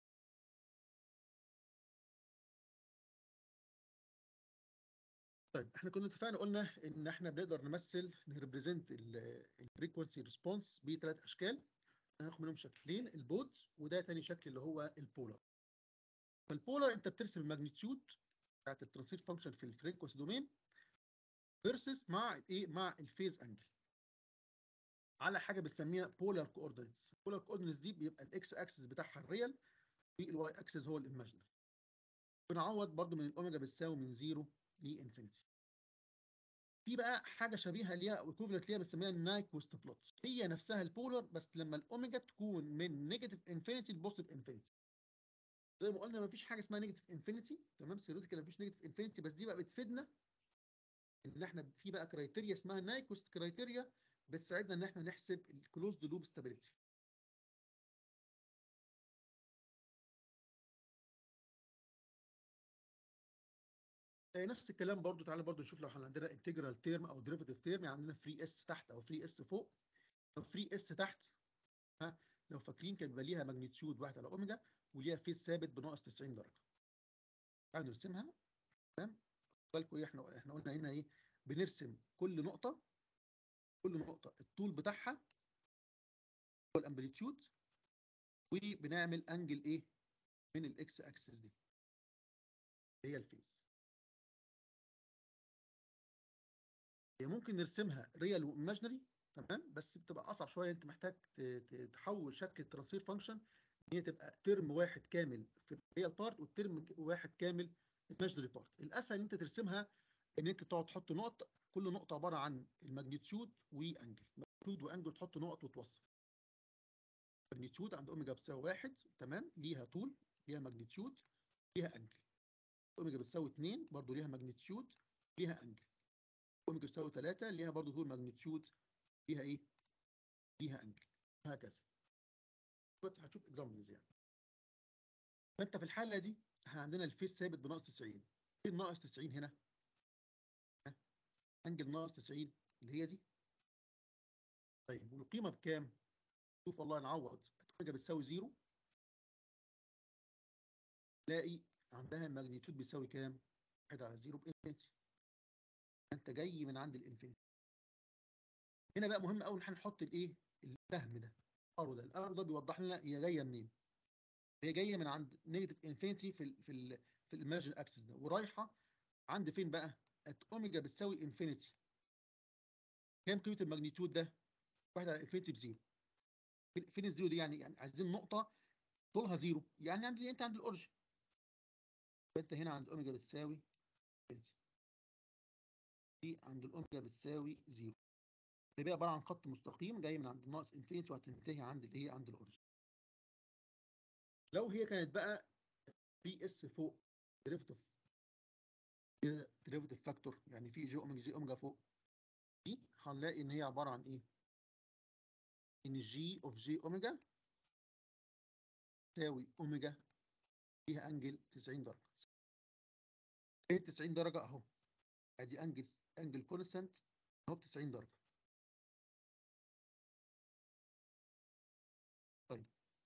طيب احنا كنا اتفقنا قلنا ان احنا بنقدر نريبريزنت الفريكونسي ريسبونس بثلاث اشكال. هناخد منهم شكلين، البود وده تاني شكل اللي هو البولار. فالبولار انت بترسم الماجنتيود بتاعت الترانسفير فانكشن في الفريكونسي دومين فيرسس مع الايه؟ مع الفيز انجل على حاجه بنسميها بولار كوردينتس. البولار كوردينتس دي بيبقى الاكس اكسس بتاعها الريال والواي اكسس هو الايماجينري. بنعوض برضو من الاوميجا بتساوي من 0 لانفينيتي. في بقى حاجه شبيهه ليها او ايكوفلنت ليها بنسميها النايكوست بلوت، هي نفسها البولر بس لما الاوميجا تكون من نيجاتيف انفينيتي لبوزيتيف انفينيتي. زي ما قلنا مفيش حاجه اسمها نيجاتيف انفينيتي، تمام، ثيوريتيكال مفيش نيجاتيف انفينيتي، بس دي بقى بتفيدنا ان احنا في بقى كرايتيريا اسمها نايكوست كرايتيريا بتساعدنا ان احنا نحسب الكلوزد لوب ستابيليتي. نفس الكلام برضو، تعالى برضو نشوف لو احنا عندنا انتجرال تيرم او ديريفيتيف تيرم، يعني عندنا فري اس تحت او فري اس فوق. لو فري اس تحت، ها، لو فاكرين كان بيبقى ليها ماجنتيود 1 على اوميجا وليها فيز ثابت بناقص 90 درجه. تعالوا نرسمها. تمام، بالكم ايه، احنا قلنا هنا ايه، بنرسم كل نقطه الطول بتاعها هو الامبليتيود، وبنعمل انجل ايه من الاكس اكسس دي هي الفيز. هي ممكن نرسمها ريال وايماجينري، تمام، بس بتبقى اصعب شويه، انت محتاج تحول شكل الترانسفير فانكشن ان هي تبقى ترم واحد كامل في الريال بارت والترم واحد كامل ايماجينري بارت. الاسهل ان انت ترسمها ان انت تقعد تحط نقط، كل نقطه عباره عن الماجنتيود وانجل، ماجنتيود وانجل، تحط نقط وتوصل. ماجنتيود عند اوميجا بتساوي 1، تمام، ليها طول، ليها ماجنتيود، ليها انجل. اوميجا بتساوي 2 برضه ليها ماجنتيود، ليها انجل. اوميجا بتساوي 3 ليها برضه طول ماجنتيود، ليها ايه؟ ليها انجل، وهكذا. دلوقتي هتشوف اكزامبلز يعني. فانت في الحاله دي احنا عندنا الفيس ثابت بناقص 90. فين ناقص 90 هنا؟ انجل ناقص 90 اللي هي دي. طيب والقيمه بكام؟ شوف والله نعوض. اوميجا بتساوي 0، تلاقي عندها الماجنتيود بيساوي كام؟ 1 على 0 بانفينيتي. انت جاي من عند الانفينيتي. هنا بقى مهم قوي ان احنا نحط الايه؟ السهم ده، الارو ده بيوضح لنا هي جايه منين. هي جايه من عند نيجاتيف انفينيتي في الايماجن اكسس ده، ورايحه عند فين بقى؟ ات اوميجا بتساوي انفينيتي. كام قيمه الماجنتيود ده؟ 1 على انفينيتي بزيرو. فين الزيرو دي؟ يعني عايزين نقطه طولها زيرو، يعني انت عند الاوريجن. فانت هنا عند اوميجا بتساوي انفينيتي، دي عند الاوميجا بتساوي زيرو. بيبقى عباره عن خط مستقيم جاي من عند ناقص انفينيتي وهتنتهي عند الايه؟ عند الاوريجن. لو هي كانت بقى في اس فوق، ديريفيتيف فاكتور، يعني في جي اوميجا فوق، دي هنلاقي ان هي عباره عن ايه؟ ان جي اوف جي اوميجا تساوي اوميجا فيها انجل 90 درجه. فين 90 درجه؟ اهو، ادي انجل كونستانت اهو 90 درجه. طيب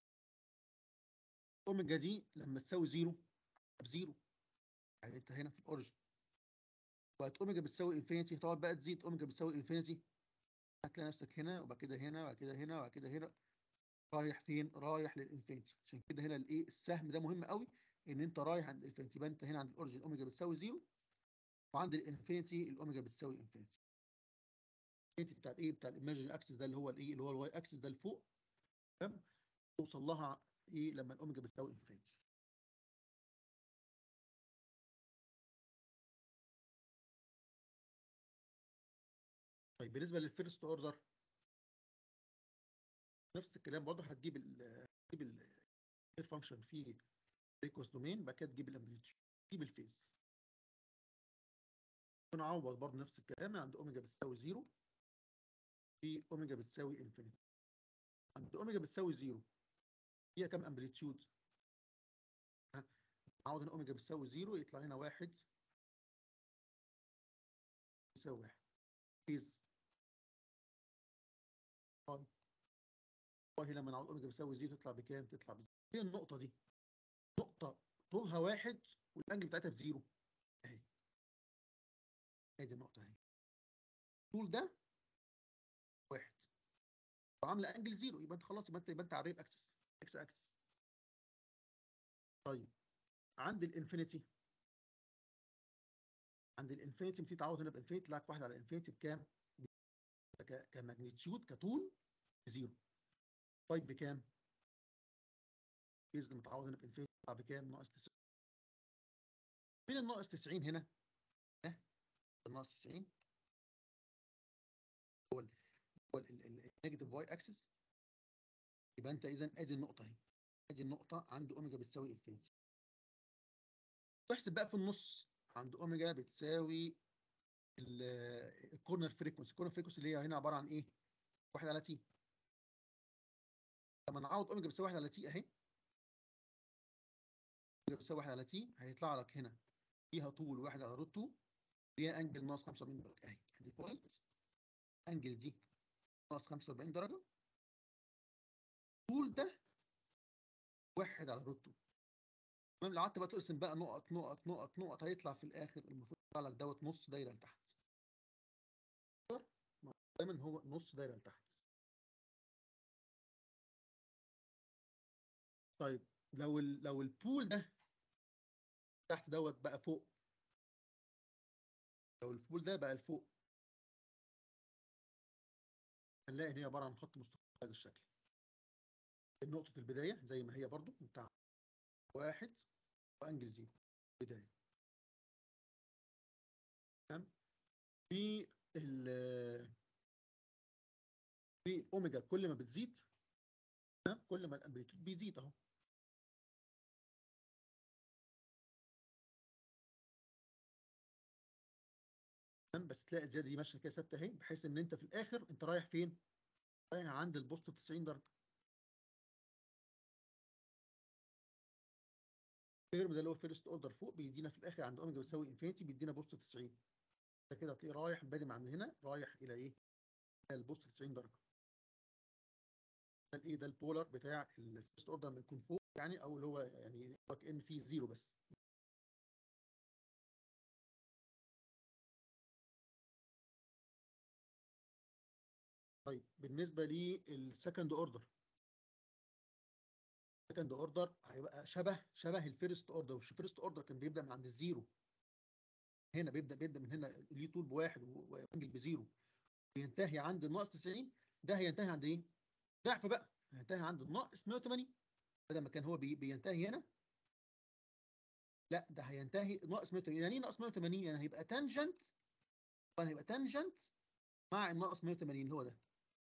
اوميجا دي لما تساوي زيرو بزيرو، يعني انت هنا في الاوريجن، بقت اوميجا بتساوي انفينيتي، هتقعد بقى تزيد اوميجا بتساوي انفينيتي، هتلاقي نفسك هنا وبعد كده هنا وبعد كده هنا وبعد كده هنا، رايح فين؟ رايح للانفينيتي. عشان كده هنا الايه؟ السهم ده مهم قوي، ان انت رايح عند الانفينيتي. يبقى انت هنا عند الاوريجن اوميجا بتساوي زيرو، وعند الانفينيتي الاوميجا بتساوي انفينيتي. الانفينيتي بتاع الايه؟ بتاع الايماجن اكسس ده اللي هو الايه؟ اللي هو الواي اكسس ده لفوق، تمام، توصل لها ايه لما الاوميجا بتساوي انفينيتي. طيب بالنسبه للفيرست اوردر نفس الكلام برضه، هتجيب الفانكشن في ريكوست دومين، بعد كده تجيب الامبليتيود، تجيب الفيز، ونعوض برضه نفس الكلام عند اوميجا بتساوي زيرو في اوميجا بتساوي انفينيتي. عند اوميجا بتساوي زيرو فيها كام امبليتيود؟ نعوض ان اوميجا بتساوي زيرو يطلع لنا واحد يساوي واحد. فيز باي باي لما نعوض اوميجا بتساوي زيرو تطلع بكام؟ تطلع بزيرو. هي النقطه دي نقطه طولها واحد والانجل بتاعتها بزيرو، اهي، ادي النقطه اهي، الطول ده واحد وعامله انجل زيرو، يبقى انت خلاص، يبقى انت على الريل اكسس، اكس اكسس. طيب عند الانفينيتي، بتيجي تعوض هنا بانفينيتي، تلاقي واحد على انفينيتي بكام؟ كماجنتيود كطول بزيرو. طيب بكام؟ فيز متعوض هنا بانفينيتي يطلع بكام؟ ناقص 90. فين الناقص 90 هنا؟ الناقص 90 النيجاتيف واي اكسس. يبقى انت اذا ادي النقطه اهي، ادي النقطه عند اوميجا بتساوي انفينيتي. تحسب بقى في النص عند اوميجا بتساوي الكورنر فريكونسي. الكورنر فريكونسي اللي هي هنا عباره عن ايه؟ 1 على تي. لما نعوض اوميجا بتساوي 1 على تي اهي، اوميجا بتساوي 1 على تي، هيطلع لك هنا فيها طول 1 على روت 2، فيها انجل ناقص 45 درجه اهي، ادي بوينت، انجل دي ناقص 45 درجه، طول ده 1 على روت 2. تمام. لو قعدت بقى تقسم بقى نقط نقط نقط نقط، هيطلع في الاخر المفروض يطلع لك دوت نص دايره لتحت. دايما هو نص دايره لتحت. طيب لو البول ده تحت دوت بقى فوق، لو البول ده بقى لفوق، هنلاقي ان هي عباره عن خط مستقيم بهذا الشكل. نقطه البدايه زي ما هي برضو بتاع 1 وانجل 0 بدايه. تمام. في في الاوميجا كل ما بتزيد، تمام، كل ما الامبليتيود بيزيد اهو. تمام. بس تلاقي الزياده دي ماشيه كده ثابته اهي، بحيث ان انت في الاخر انت رايح فين؟ رايح عند البوست 90 درجه. الترم ده اللي هو فيرست اوردر فوق بيدينا في الاخر عند اوميجا بتساوي انفينيتي، بيدينا بوست 90. ده كده هتلاقيه رايح بادئ من هنا رايح الى ايه؟ الى البوست 90 درجه. ده الايه؟ ده البولار بتاع الفيرست اوردر لما يكون فوق يعني، او اللي هو يعني كأن فيه زيرو بس. طيب بالنسبه للسكند اوردر، السكند اوردر هيبقى شبه الفيرست اوردر. والفيرست اوردر كان بيبدا من عند الزيرو، هنا بيبدا من هنا ليه طول بواحد وانجل بزيرو، بينتهي عند الناقص 90. ده هينتهي عند ايه؟ ضعف بقى، هينتهي عند الناقص 180. بدل ما كان هو بينتهي هنا، لا ده هينتهي ناقص 180. يعني ايه ناقص 180؟ يعني هيبقى تانجنت، طبعا هيبقى تانجنت مع الناقص 180 اللي هو ده.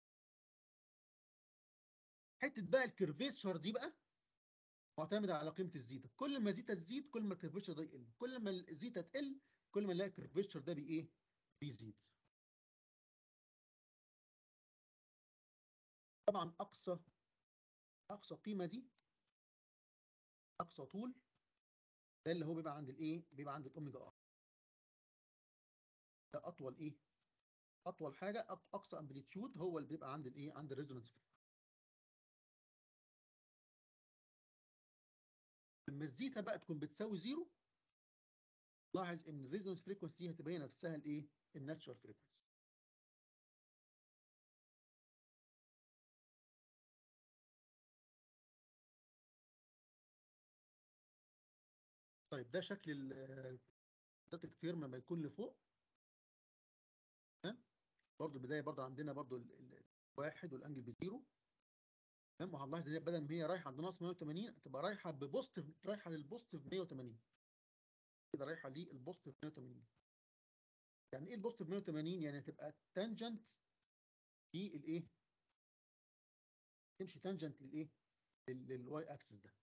حته بقى الكيرفيتشر دي بقى معتمده على قيمه الزيتا. كل ما الزيتا تزيد كل ما الكيرفيتشر ده يقل، كل ما الزيتا تقل كل ما نلاقي الكيرفيتشر ده بايه؟ بيزيد. طبعا اقصى قيمه دي، اقصى طول ده اللي هو بيبقى عند الايه؟ بيبقى عند الاوميجا ار. ده اطول ايه؟ اطول حاجه، اقصى امبليتيود هو اللي بيبقى عند الايه؟ عند الريزونانس. لما الزيتا بقى تكون بتساوي زيرو، لاحظ ان الريزونانس فريكونسي هتبقى نفسها الايه؟ الناتشورال فريكونسي. طيب ده شكل الستاتيك تيرم لما يكون لفوق. تمام. برضه البدايه برضه عندنا برضه الواحد والانجل بزيرو. تمام. وهنلاحظ ان هي بدل ما هي رايحه عند ناقص 180 تبقى رايحه ببوزيتيف، رايحه للبوزيتيف 180 كده، رايحه للبوزيتيف 180. يعني ايه البوزيتيف 180؟ يعني هتبقى تانجنت للايه؟ تمشي تانجنت للايه؟ للواي اكسس ده.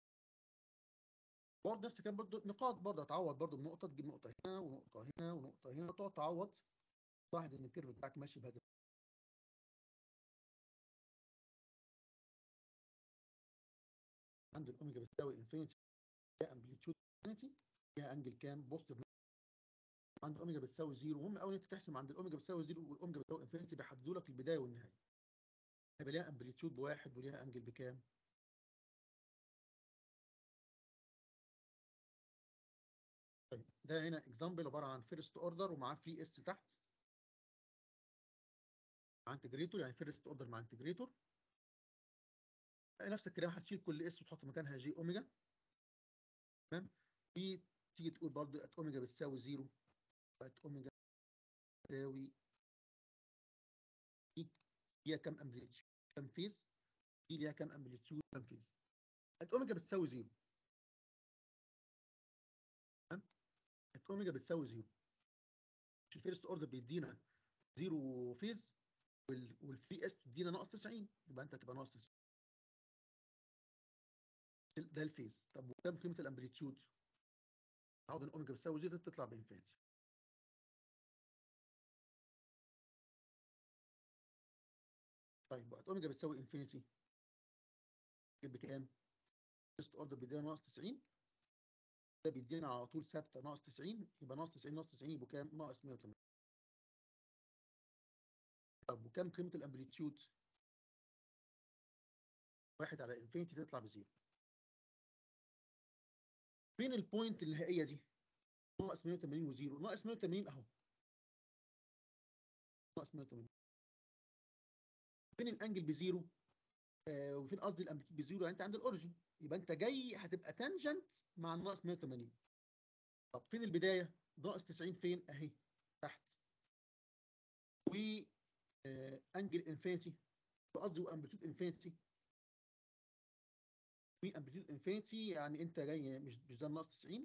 برضه نفس الكلام، برضه نقاط، برضه هتعوض برضه بنقطه، تجيب نقطه هنا ونقطه هنا ونقطه هنا وتقعد تعوض. لاحظ ان الكيرف بتاعك ماشي بهذا. عند الاوميجا بتساوي انفينيتي، فيها امبليتيود انفينيتي، فيها انجل كام؟ بوزيتيف. عند اوميجا بتساوي زيرو، مهم قوي ان انت تحسب عند الاوميجا بتساوي زيرو والاوميجا بتساوي انفينيتي، بيحددوا لك البدايه والنهايه. هيبقى ليها امبليتيود بواحد وليها انجل بكام؟ طيب ده هنا اكزامبل عباره عن فيرست اوردر ومعاه فري اس تحت مع انتجريتور، يعني فيرست اوردر مع انتجريتور. نفس الكلام، هتشيل كل اس وتحط مكانها جي اوميجا. تمام. تيجي تقول برضه ات اوميجا بتساوي زيرو، ات اوميجا بتساوي دي ليها كام امبليتيود كام فيز، دي ليها كام امبليتيود كام فيز. ات اوميجا بتساوي زيرو. تمام. ات اوميجا بتساوي زيرو. مش الفيرست اوردر بيدينا زيرو فيز؟ والفري اس تدينا ناقص 90، يبقى انت هتبقى ناقص 90. ده الفيز. طب وكام قيمه الامبليتيود؟ عاوز الاوميجا بتساوي زيرو تطلع بانفينيتي. طيب وقت اوميجا بتساوي انفينيتي بكام؟ فيرست اوردر بيدينا ناقص 90، ده بيدينا على طول ثابته ناقص 90، يبقى ناقص 90 ناقص 90 يبقوا كام؟ ناقص 180. طب وكام قيمه الامبليتيود؟ 1 على انفينيتي تطلع بزيرو. فين البوينت النهائيه دي؟ ناقص 180 وزيرو. ناقص 180 اهو، ناقص 180. فين الانجل بزيرو؟ وفين قصدي الامبليتيود بزيرو؟ يعني انت عند الاوريجن، يبقى انت جاي هتبقى تانجنت مع الناقص 180. طب فين البدايه؟ ناقص 90 فين؟ اهي تحت. و انجل انفينيتي، قصدي وامبليتيود انفينيتي. وامبليتيود انفينيتي يعني انت جاي مش ده الناقص 90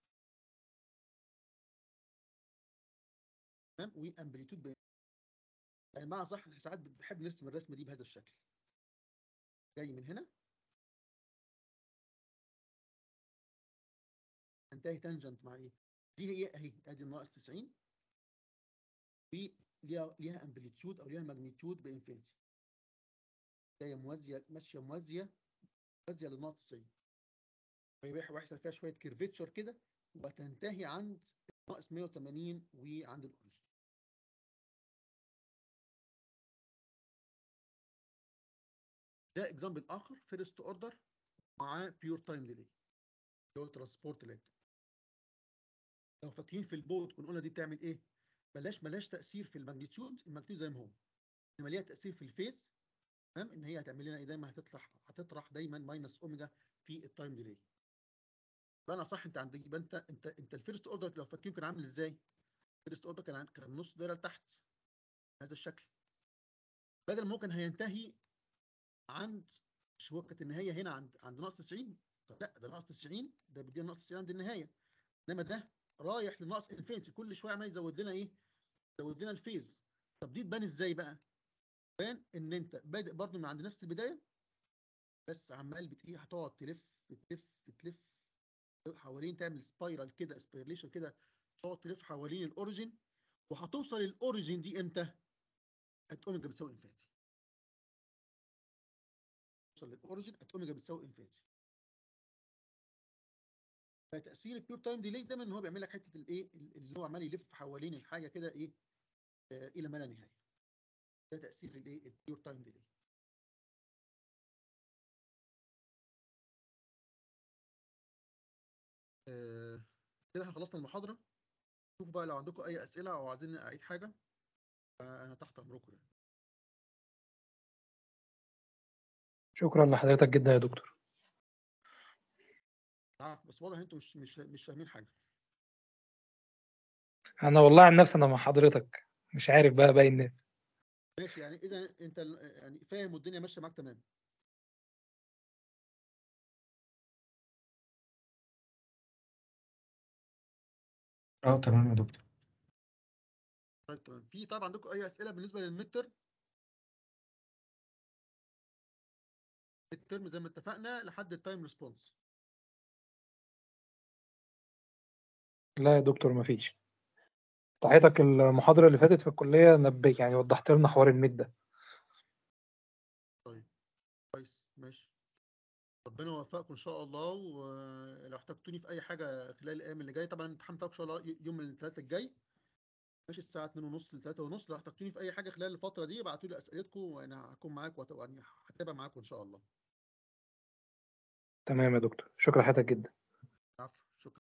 تمام. وامبليتيود يعني بمعنى صح، احنا ساعات بنحب نرسم الرسمه دي بهذا الشكل، جاي من هنا انتهي تانجنت مع ايه؟ دي هي اهي، ادي الناقص 90 وليها امبليتيود او ليها ماجنتيود بانفينيتي، جايه موازيه ماشيه موازيه للناقص 90، ويحصل فيها شويه كيرفيتشر كده وتنتهي عند ناقص 180 وعند الاوريجن. ده اكزامبل اخر فيرست اوردر مع بيور تايم ديلي اللي هو ترانسبورت لاج. لو فاكرين في البوت كنا قلنا دي بتعمل ايه؟ ملاش تاثير في الماجنتيود، الماجنتيود زي ما هو، انما ليها تاثير في الفيز. تمام، ان هي هتعمل لنا ايه؟ دايما هتطرح دايما ماينس اوميجا في التايم ديلي. يبقى انا صح، انت عندك، يبقى انت الفيرست اوردر لو فاكرين كان عامل ازاي؟ الفيرست اوردر كان نص دايره لتحت بهذا الشكل، بدل ما هو كان هينتهي عند، مش هو كانت النهايه هنا عند ناقص 90؟ طب لا، ده ناقص 90 ده بيدينا ناقص 90 عند النهايه، انما ده رايح لناقص انفينيتي، كل شويه عمال يزود لنا ايه؟ يزود لنا الفيز. طب دي تبان ازاي بقى؟ تبان ان انت بادئ برضه من عند نفس البدايه، بس عمال ايه، هتقعد تلف حوالين، تعمل سبايرال كده، سبيرليشن كده، تقعد تلف حوالين الاوريجن، وهتوصل للاوريجن دي امتى؟ اوميجا بتساوي انفينيتي. توصل للاوريجن اوميجا بتساوي انفينيتي. فتاثير البيور تايم ديلي دايما ان هو بيعمل لك حته الايه، اللي هو عمال يلف حوالين الحاجه كده ايه، الى ما لا نهايه. ده تاثير الايه، البيور تايم ديلي. كده احنا خلصنا المحاضره. شوفوا بقى لو عندكم اي اسئله او عايزين اعيد حاجه، انا تحت امركم يعني. شكرا لحضرتك جدا يا دكتور. عارف، بس واضح انتوا مش فاهمين حاجه. انا والله عن نفسي انا مع حضرتك، مش عارف بقى باقي الناس. ماشي، يعني اذا انت يعني فاهم والدنيا ماشيه معاك تمام. تمام يا دكتور. طيب تمام. في طبعا عندكم اي اسئله بالنسبه للميد ترم؟ الترم زي ما اتفقنا لحد التايم ريسبونس. لا يا دكتور مفيش. صحيتك المحاضرة اللي فاتت في الكلية يعني وضحت لنا حوار الميد ده. طيب كويس ماشي. ربنا يوفقكم ان شاء الله، ولو احتجتوني في اي حاجه خلال الايام اللي جايه، طبعا الامتحان بتاعكم ان شاء الله يوم الثلاثاء الجاي، ماشي، الساعه 2:30 ل 3:30. لو احتجتوني في اي حاجه خلال الفتره دي ابعتوا لي اسئلتكم وانا هكون معاكم يعني هتابع معاكم ان شاء الله. تمام يا دكتور، شكرا لحضرتك جدا. عفوا.